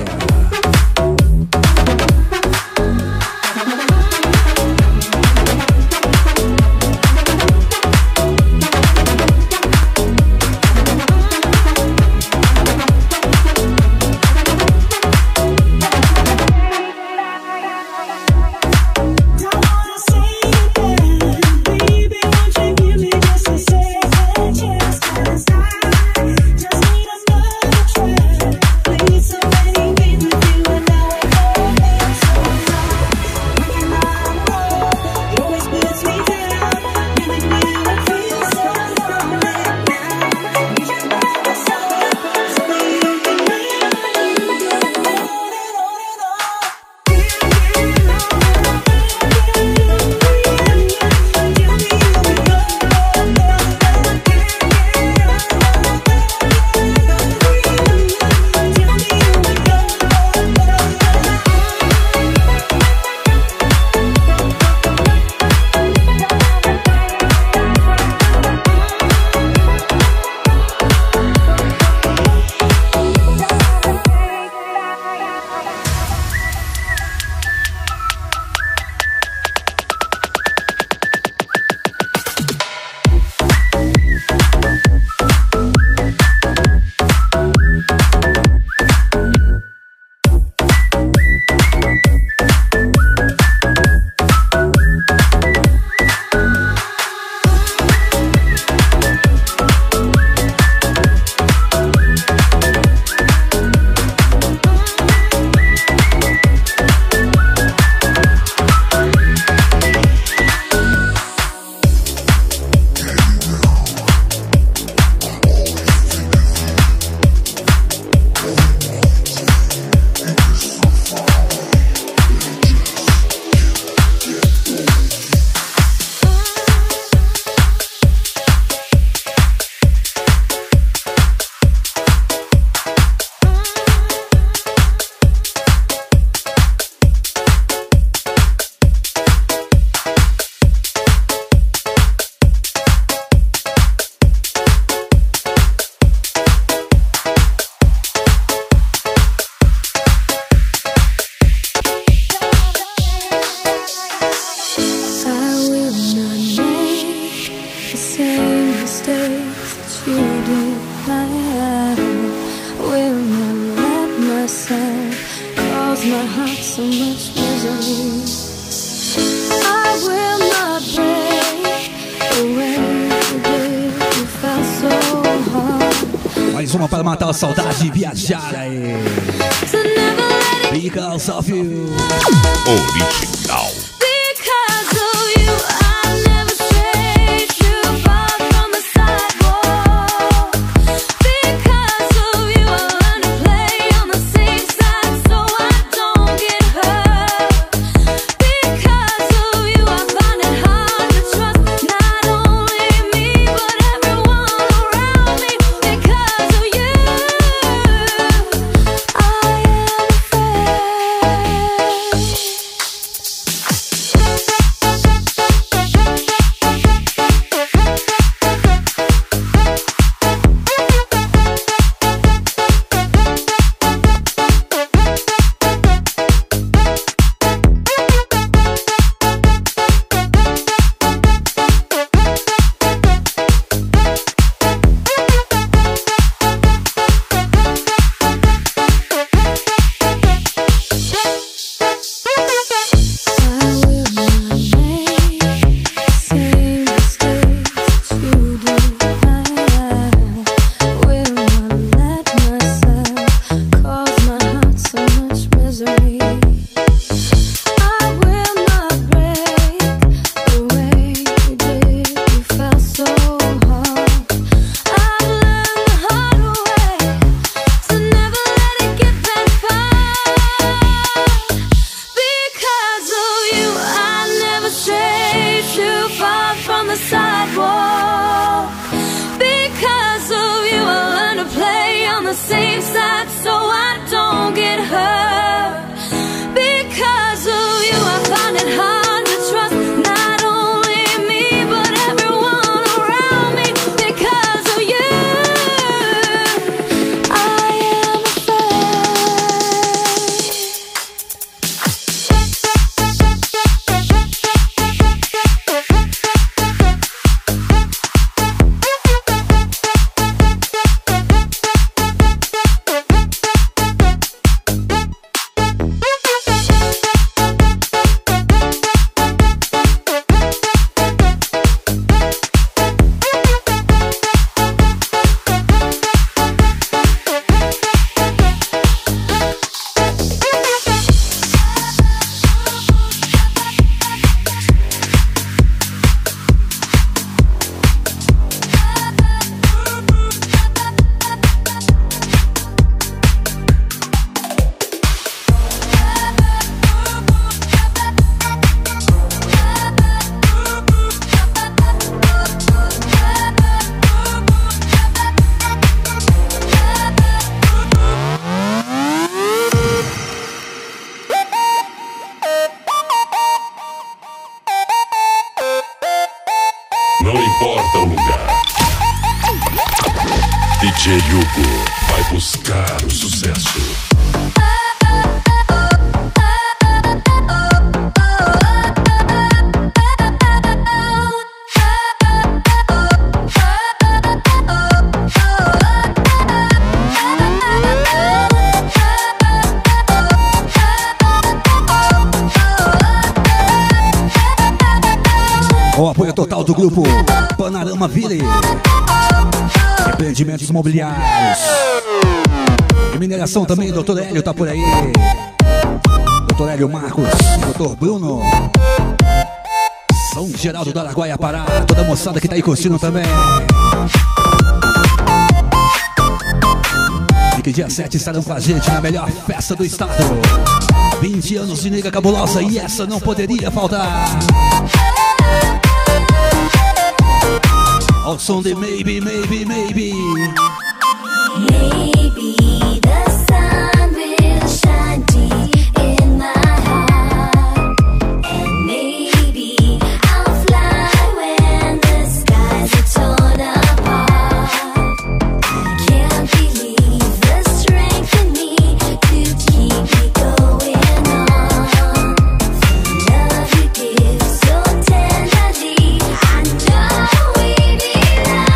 Mais uma para matar a saudade e viajar aí. Because of you. Original. the sidewalk. Because of you, I learn to play on the same side so I don't get hurt. Because of you, I find it hard to trust not only me, but everyone around me. Because of you, I am Não importa o lugar. DJ Hugo vai buscar o sucesso. O apoio total do grupo Panorama Ville, empreendimentos imobiliários e mineração também. Doutor Hélio tá por aí, Doutor Hélio Marcos, Doutor Bruno, São Geraldo do Araguaia, Pará, toda a moçada que tá aí curtindo também. E que dia 7 estarão com a gente na melhor festa do estado. 20 anos de Nega Cabulosa e essa não poderia faltar. Ao som de Maybe, Maybe, Maybe. Maybe the sun will shine deep in my heart, and maybe I'll fly when the skies are torn apart. I can't believe the strength in me to keep me going on. The love you give so tenderly, I know we belong.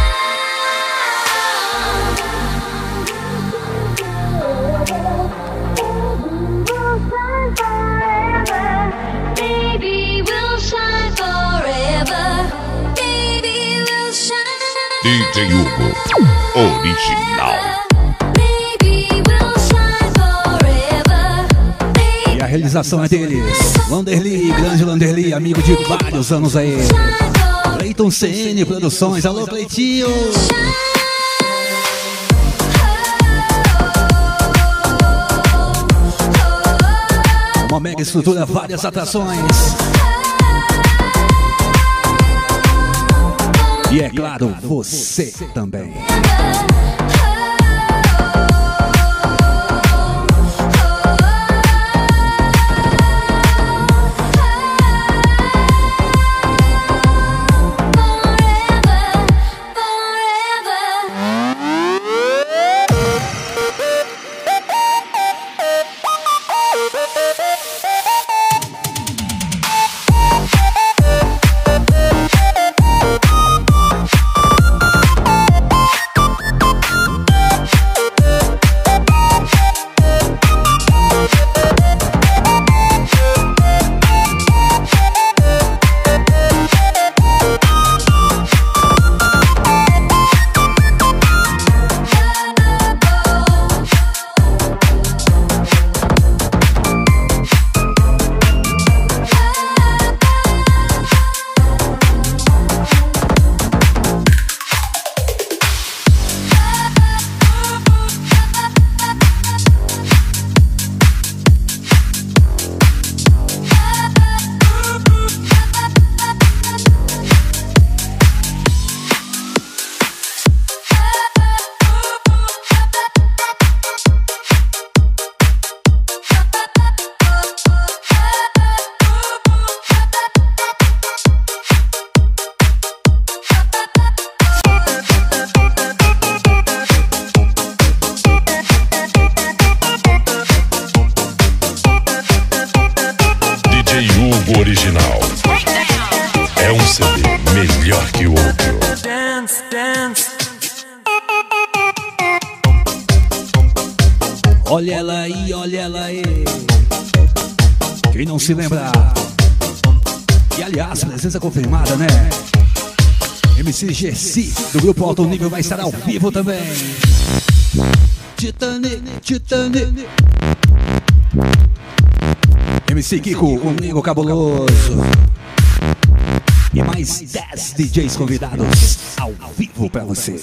Baby, we'll shine forever. Baby, we'll shine. DJ Hugo, original. Baby, we'll shine forever. E a realização é deles, Landerly, grande Landerly, amigo de vários anos aí. Cleiton CN Produções, alô Cleitinho. Uma mega estrutura, várias atrações. E é claro, você também. CD melhor que o outro. Dance, dance. Olha ela aí, olha ela aí. Quem não se lembra? E aliás, presença confirmada, né? MC Gessi, do grupo Alto Nível, vai estar ao vivo também. Titanic, Titanic. MC Kiko, o Nego Cabuloso. E mais 10 DJs convidados ao vivo pra você.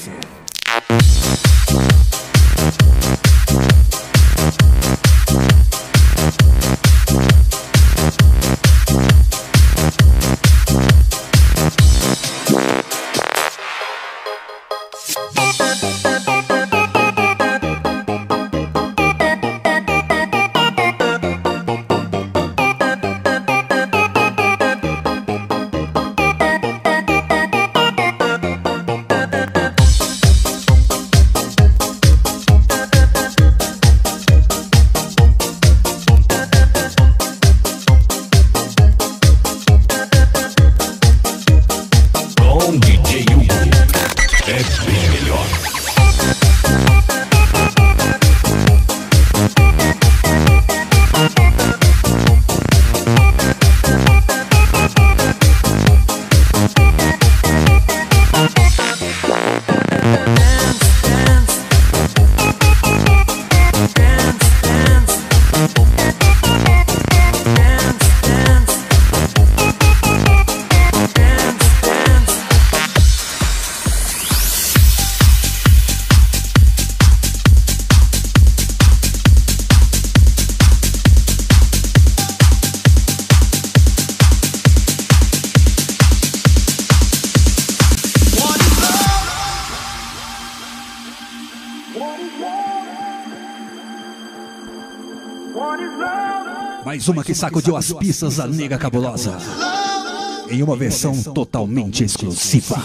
Mais uma que sacudiu as pistas da Nega Cabulosa, em uma versão totalmente exclusiva.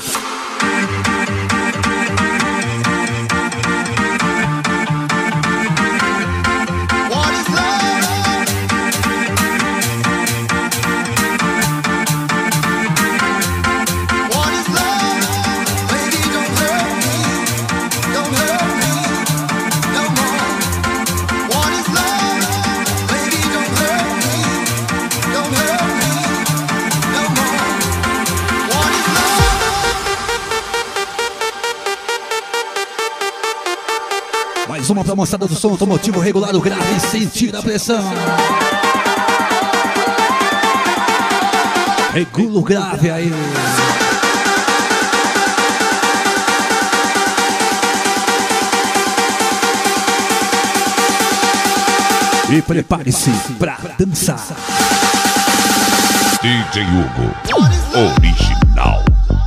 Mais uma pra mostrada do som automotivo regulado grave, sentir a pressão. Regula o grave aí. E prepare-se pra dançar. DJ Hugo, original.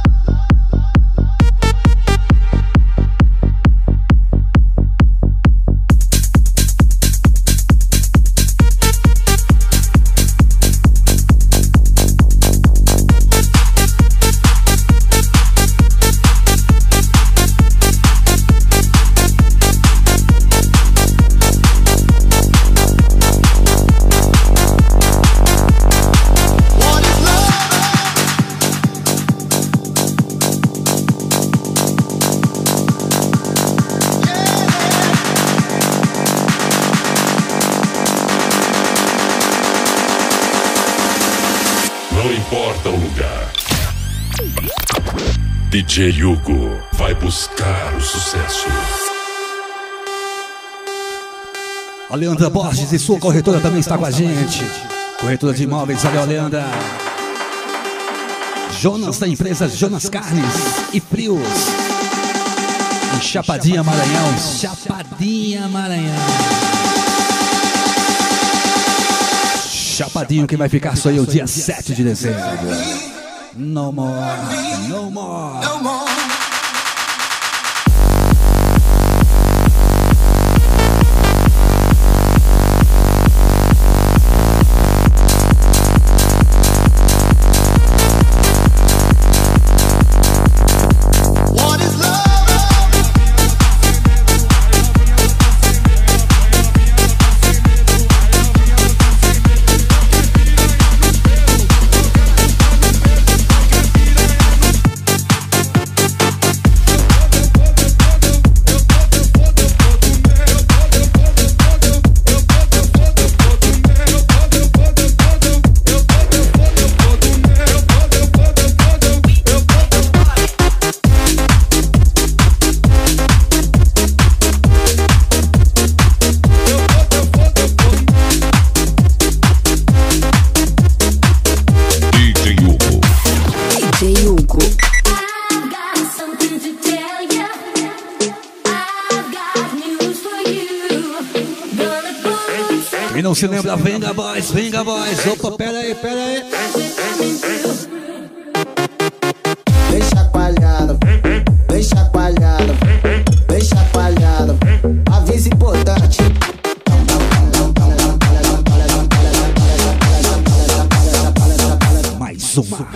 Não importa o lugar, DJ Hugo vai buscar o sucesso. A Leandra Borges e sua corretora também está com a gente. Corretora de imóveis, valeu, Leandra. Jonas da empresa Jonas Carnes e Frios, em Chapadinha, Maranhão. Chapadinha, Maranhão. Chapadinho que vai ficar só aí o dia 7 de dezembro. No more, no more, no more. What is love? não se lembra, venga boys, venga boys. Opa, pera aí, pera aí. Vem chacoalhado, vem chacoalhado, vem chacoalhado. Aviso importante. Mais uma.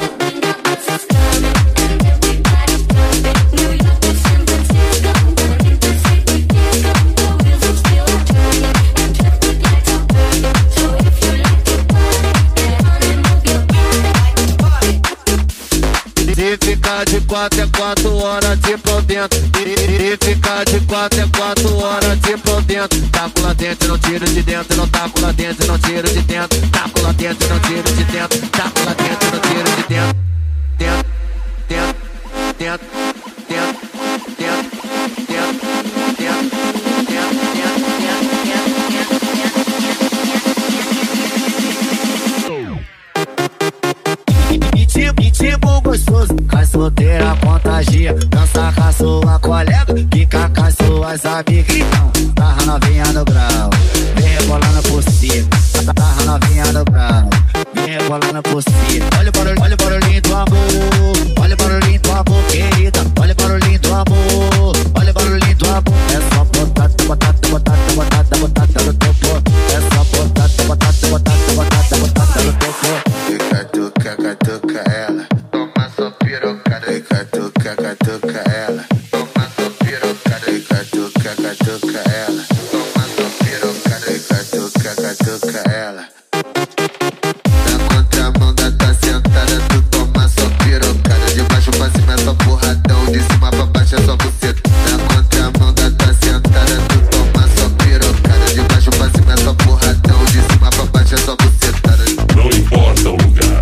Se ficar de 4 é 4 horas de pau dentro. E ficar de 4 é 4 horas de pau dentro. Taco lá dentro, não tiro de dentro. Não taco lá dentro, não tiro de dentro. Taco lá dentro, não tiro de dentro. Taco lá dentro, não tiro de dentro. Dentro, dentro, dentro, dentro, dentro, dentro, tipo gostoso, cai solteira, contagia. Dança com a sua colega, fica com as suas amigas. Então, tarra novinha no grau, vem rebolando por cima. Tarra novinha no grau, vem rebolando por cima. Olha o barulhinho do amor, olha o barulhinho do amor, querida. Olha o barulhinho do amor, olha o barulhinho do amor. É só botar no teu corpo. É só botar no teu corpo. Catuca ela, toma sua pirocada. Catuca ela, toma sua pirocada. Catuca ela, toma sua pirocada. Catuca ela. Na contramão da tua sentada, tu toma sua pirocada. De baixo pra cima é só porradão, de cima pra baixo é só buceta. Na contramão da tua sentada, tu toma sua pirocada. De baixo pra cima é só porradão, de cima pra baixo é só buceta. Não importa o lugar,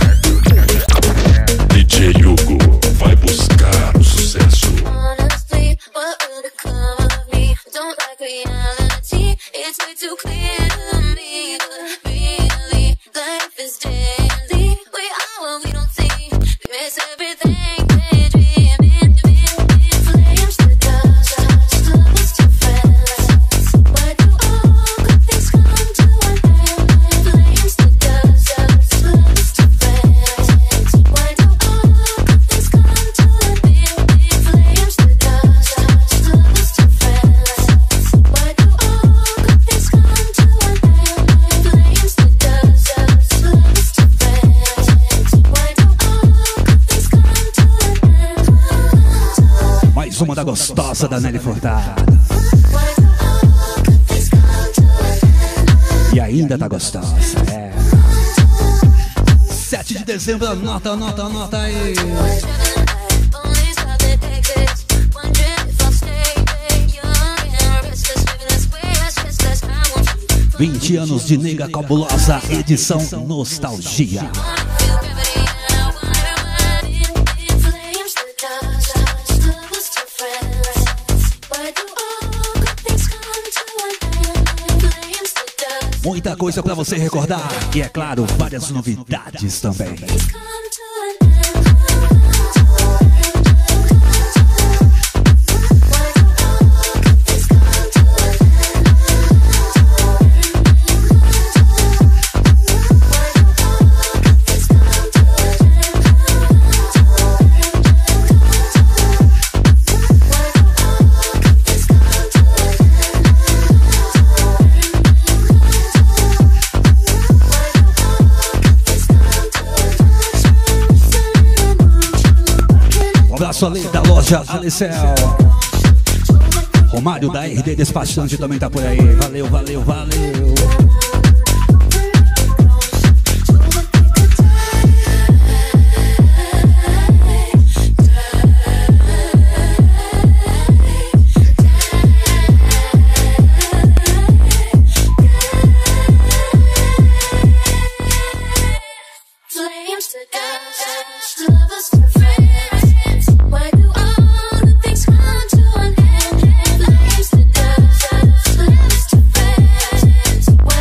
DJ Hugo vai buscar o sucesso. Honestly, what will become of me? Don't like reality, it's way too clear to me. But really, life is daily. We are what we don't see. We miss everything we're dreaming. Flames the dust, love is too fast. Why do all good things come to an end? Flames the dust, love is too fast. Why do all good things come to an end? Flames the dust, love is too fast. Why do all good things come to an end? Flames the dust, love is too fast. Why do all good things come to an end? Mais uma da gostosa da Nelly Furtado. E ainda tá gostosa, é. 7 de dezembro, anota aí. 20 anos de Nega Cabulosa, edição Nostalgia. Muita coisa pra você recordar e, é claro, várias novidades também. Ali da loja Alicel. Romário da RD Despachante também tá por aí. Valeu. Why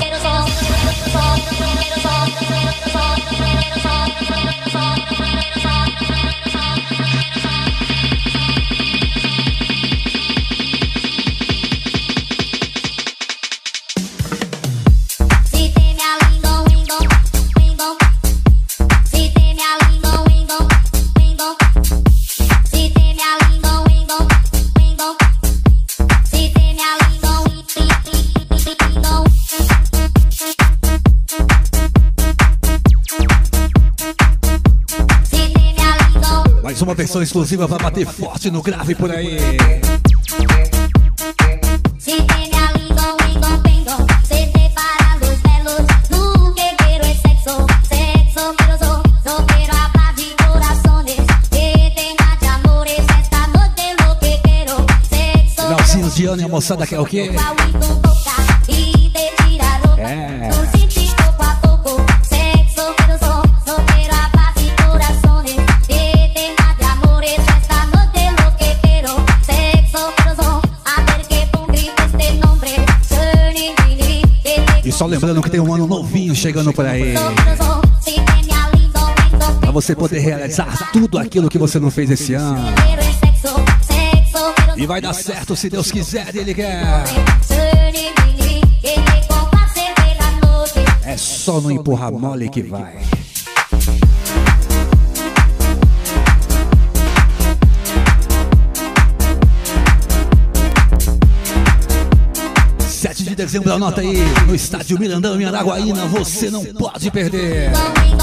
Uma versão exclusiva pra bater forte no grave por aí. Si tiene a lindo, lindo, vengo. Se te paran los pelos. Lo que quiero es sexo. Sexo, quiero so quiero hablar de corazones. Que tenga de amores. Esta noche lo que quiero. Sexo. Leozinho, Diana e a moçada quer o quê? Y te tira ropa. Tú sientes poco a poco. Sexo, quiero so quiero hablar de corazones. Que tenga de amores. Esta noche lo que quiero. Sexo, quiero so. A ver que con grito este nombre. E só lembrando que tem um ano novinho chegando por aí. Pra você poder realizar tudo aquilo que você não fez esse ano. E vai dar certo se Deus quiser, Ele quer. É só não empurrar mole que vai. De dezembro, anota aí, no estádio Mirandão em Araguaína, você não pode perder.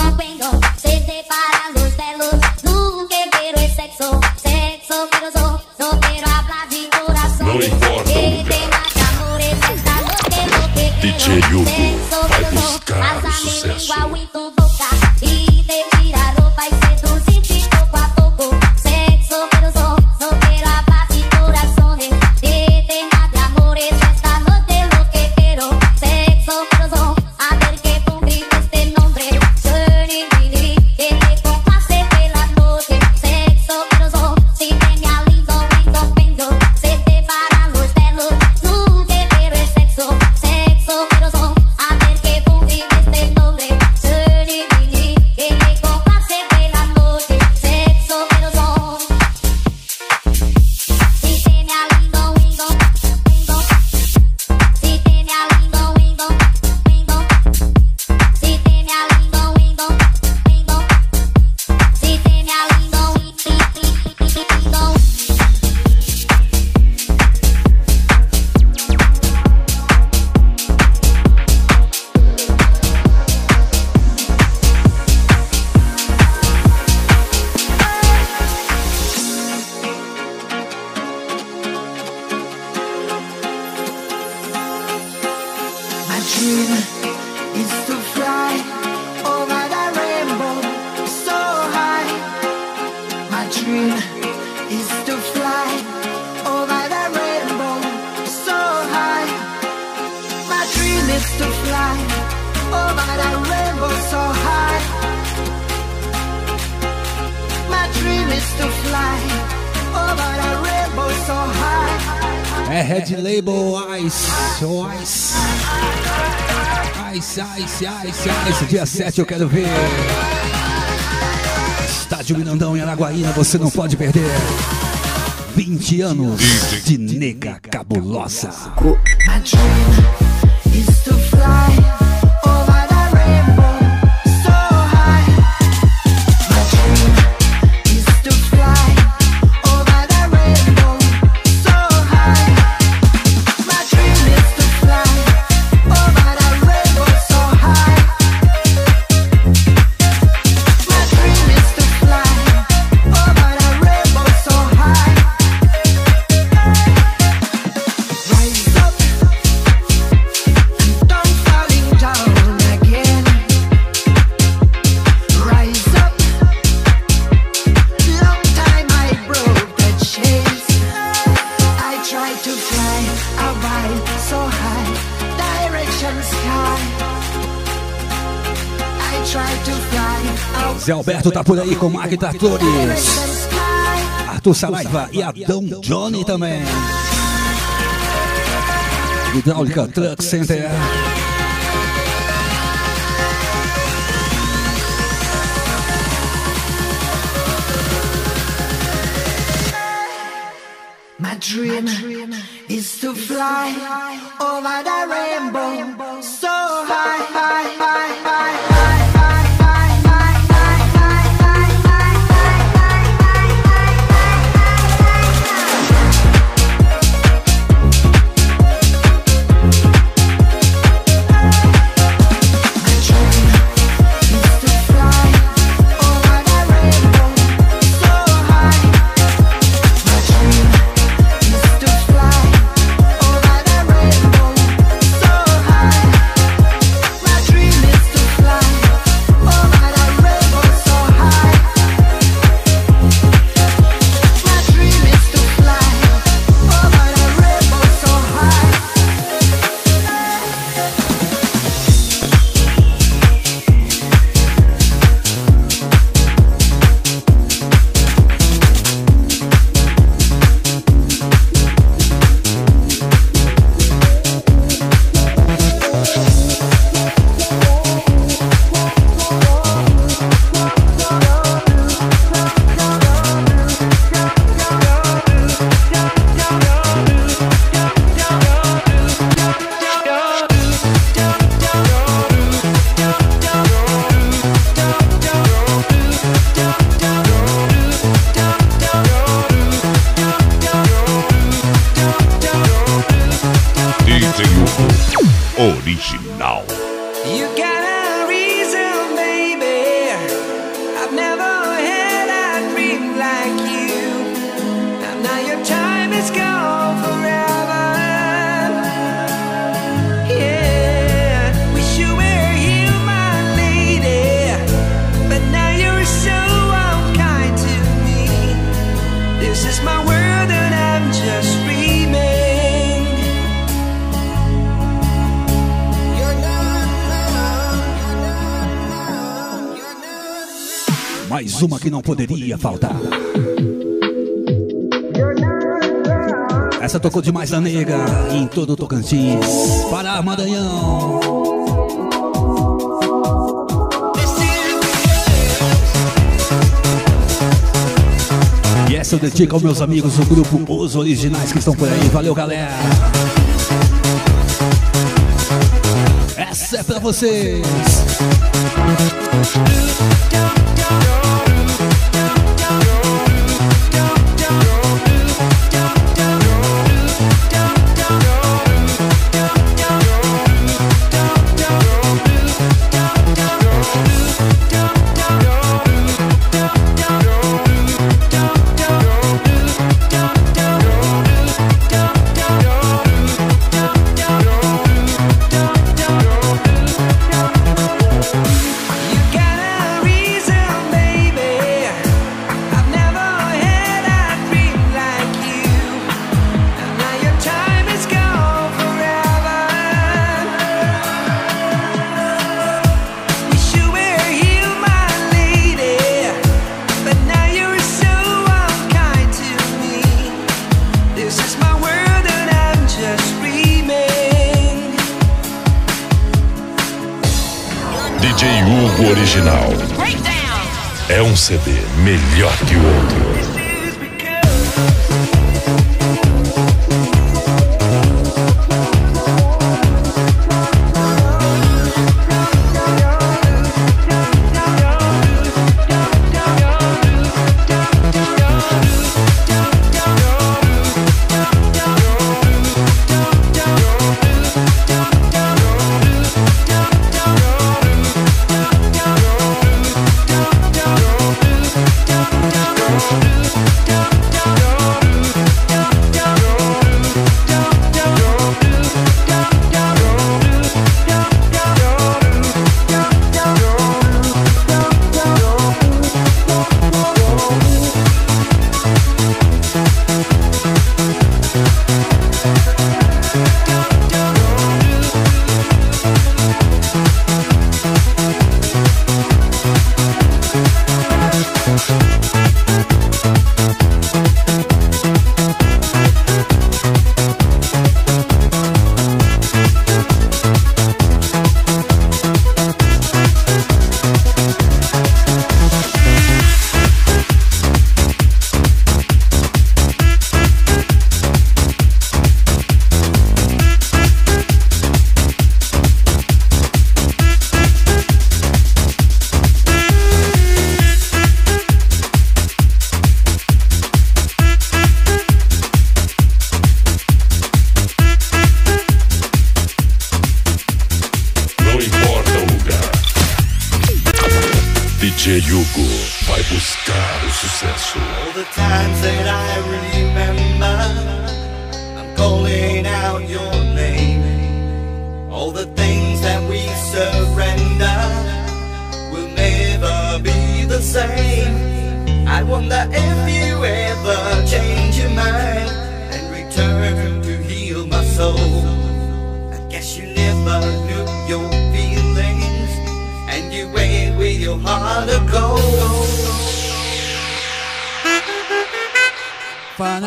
Não importa o lugar, DJ Hugo vai buscar o sucesso. É Red Label Ice. Ice. Dia 7 eu quero ver. Estádio Mirandão em Araguaína, você não pode perder. 20 anos de nega cabulosa. My dream is to fly over the rainbow so high. My dream is to fly over the rainbow so high. My dream is to fly over the rainbow so high. My dream is to fly over the rainbow so high. to fly, I ride so high, direction sky. I try to fly, Zé Alberto tá por aí com Magda Flores, Arthur Saraiva e Adão Johnny também. Hidráulica Truck Center. My dream is to fly over the rainbow, so high, high, high, high, high. Original. You got a reason, baby. I've never had a dream like you. And now your time is gone forever. Yeah, wish you were here, my lady. But now you're so unkind to me. This is my world and I'm just dreaming. Mais uma que não poderia faltar. Essa tocou demais na nega em todo o Tocantins. Pará, Maranhão. E essa eu dedico aos meus amigos do grupo Os Originais que estão por aí. Valeu, galera. Essa é pra vocês. DJ Hugo Original. É um CD melhor que o outro.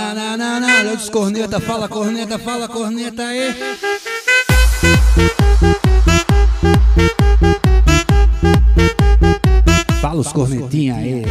Olha os corneta, fala corneta aí. Fala os cornetinha aí.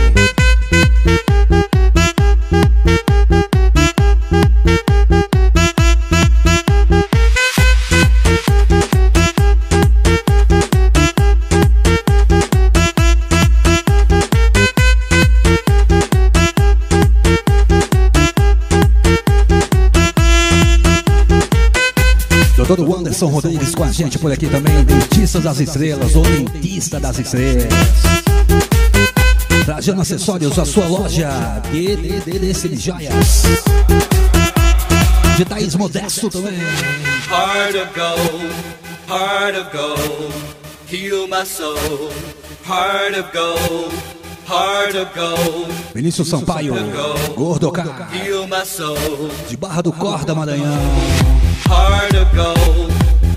Doutor Anderson Rodrigues com a gente por aqui também, dentista das estrelas ou dentista das estrelas. Trajando acessórios, a sua loja de joias. De Thaís Modesto também. Heart of gold, heal my soul. Heart of gold, heart of gold. Vinícius Sampaio, Gordo K, Heal my soul. de Barra do Corda, Maranhão. Heart of gold,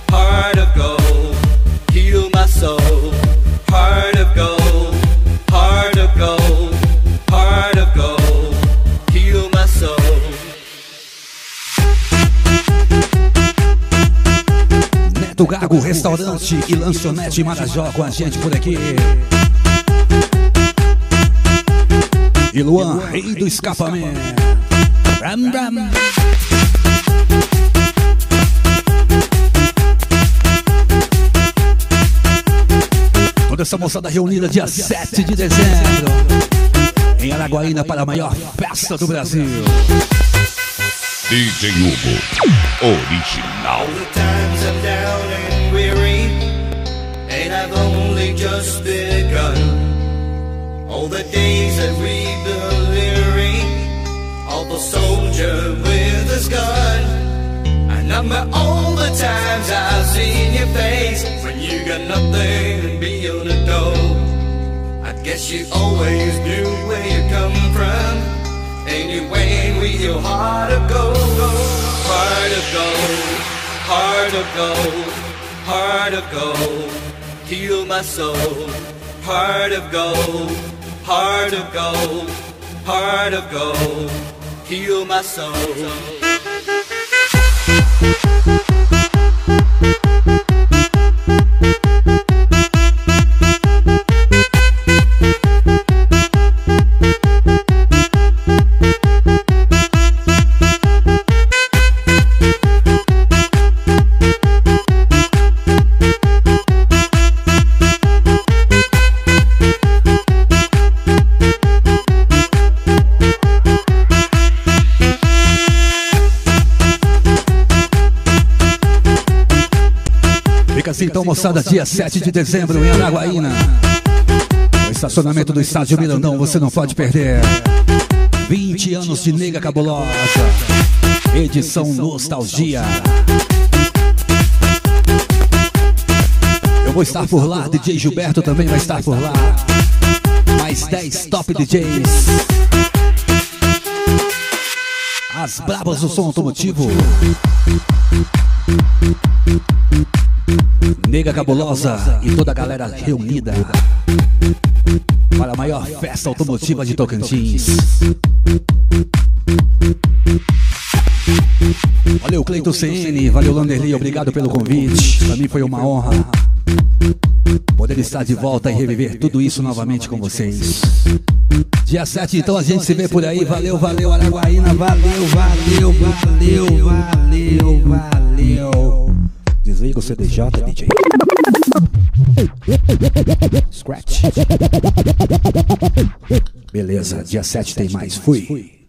heal my soul. Heart of gold, heart of gold, heart of gold, heal my soul. Neto Gago, restaurante e lanchonete Marajó com a gente por aqui. E Luan, rei do escapamento. Ram, ram. Toda essa moçada reunida dia 7 de dezembro em Araguaína para a maior festa do Brasil. DJ Hugo, original. The times are down and weary, and I've only just begun. All the days that we've been leering, all the soldier with his gun. I number all the times I've seen your face when you got nothing beyond a door. I guess you always knew where you come from, and you went with your heart of gold. Heart of gold, heart of gold, heart of gold, heal my soul. Heart of gold, heart of gold, heart of gold, heal my soul. Assim, então, moçada, dia 7 de dezembro em Araguaína. O estacionamento do estádio Mirandão, você não pode perder. 20 anos de Nega Cabulosa, edição Nostalgia. Eu vou estar por lá, DJ Gilberto também vai estar por lá. Mais 10 top DJs. As brabas do som automotivo. Nega Cabulosa e toda a galera reunida para a maior festa automotiva de Tocantins. Valeu, Cleiton CN, valeu, Landerli, obrigado pelo convite. Para mim foi uma honra poder estar de volta e reviver tudo isso novamente com vocês. Dia 7, então a gente se vê por aí. Valeu, valeu, Araguaína, valeu, valeu, valeu, valeu, valeu. Desliga o CDJ, DJ. Scratch. Beleza, dia 7 tem mais. Fui.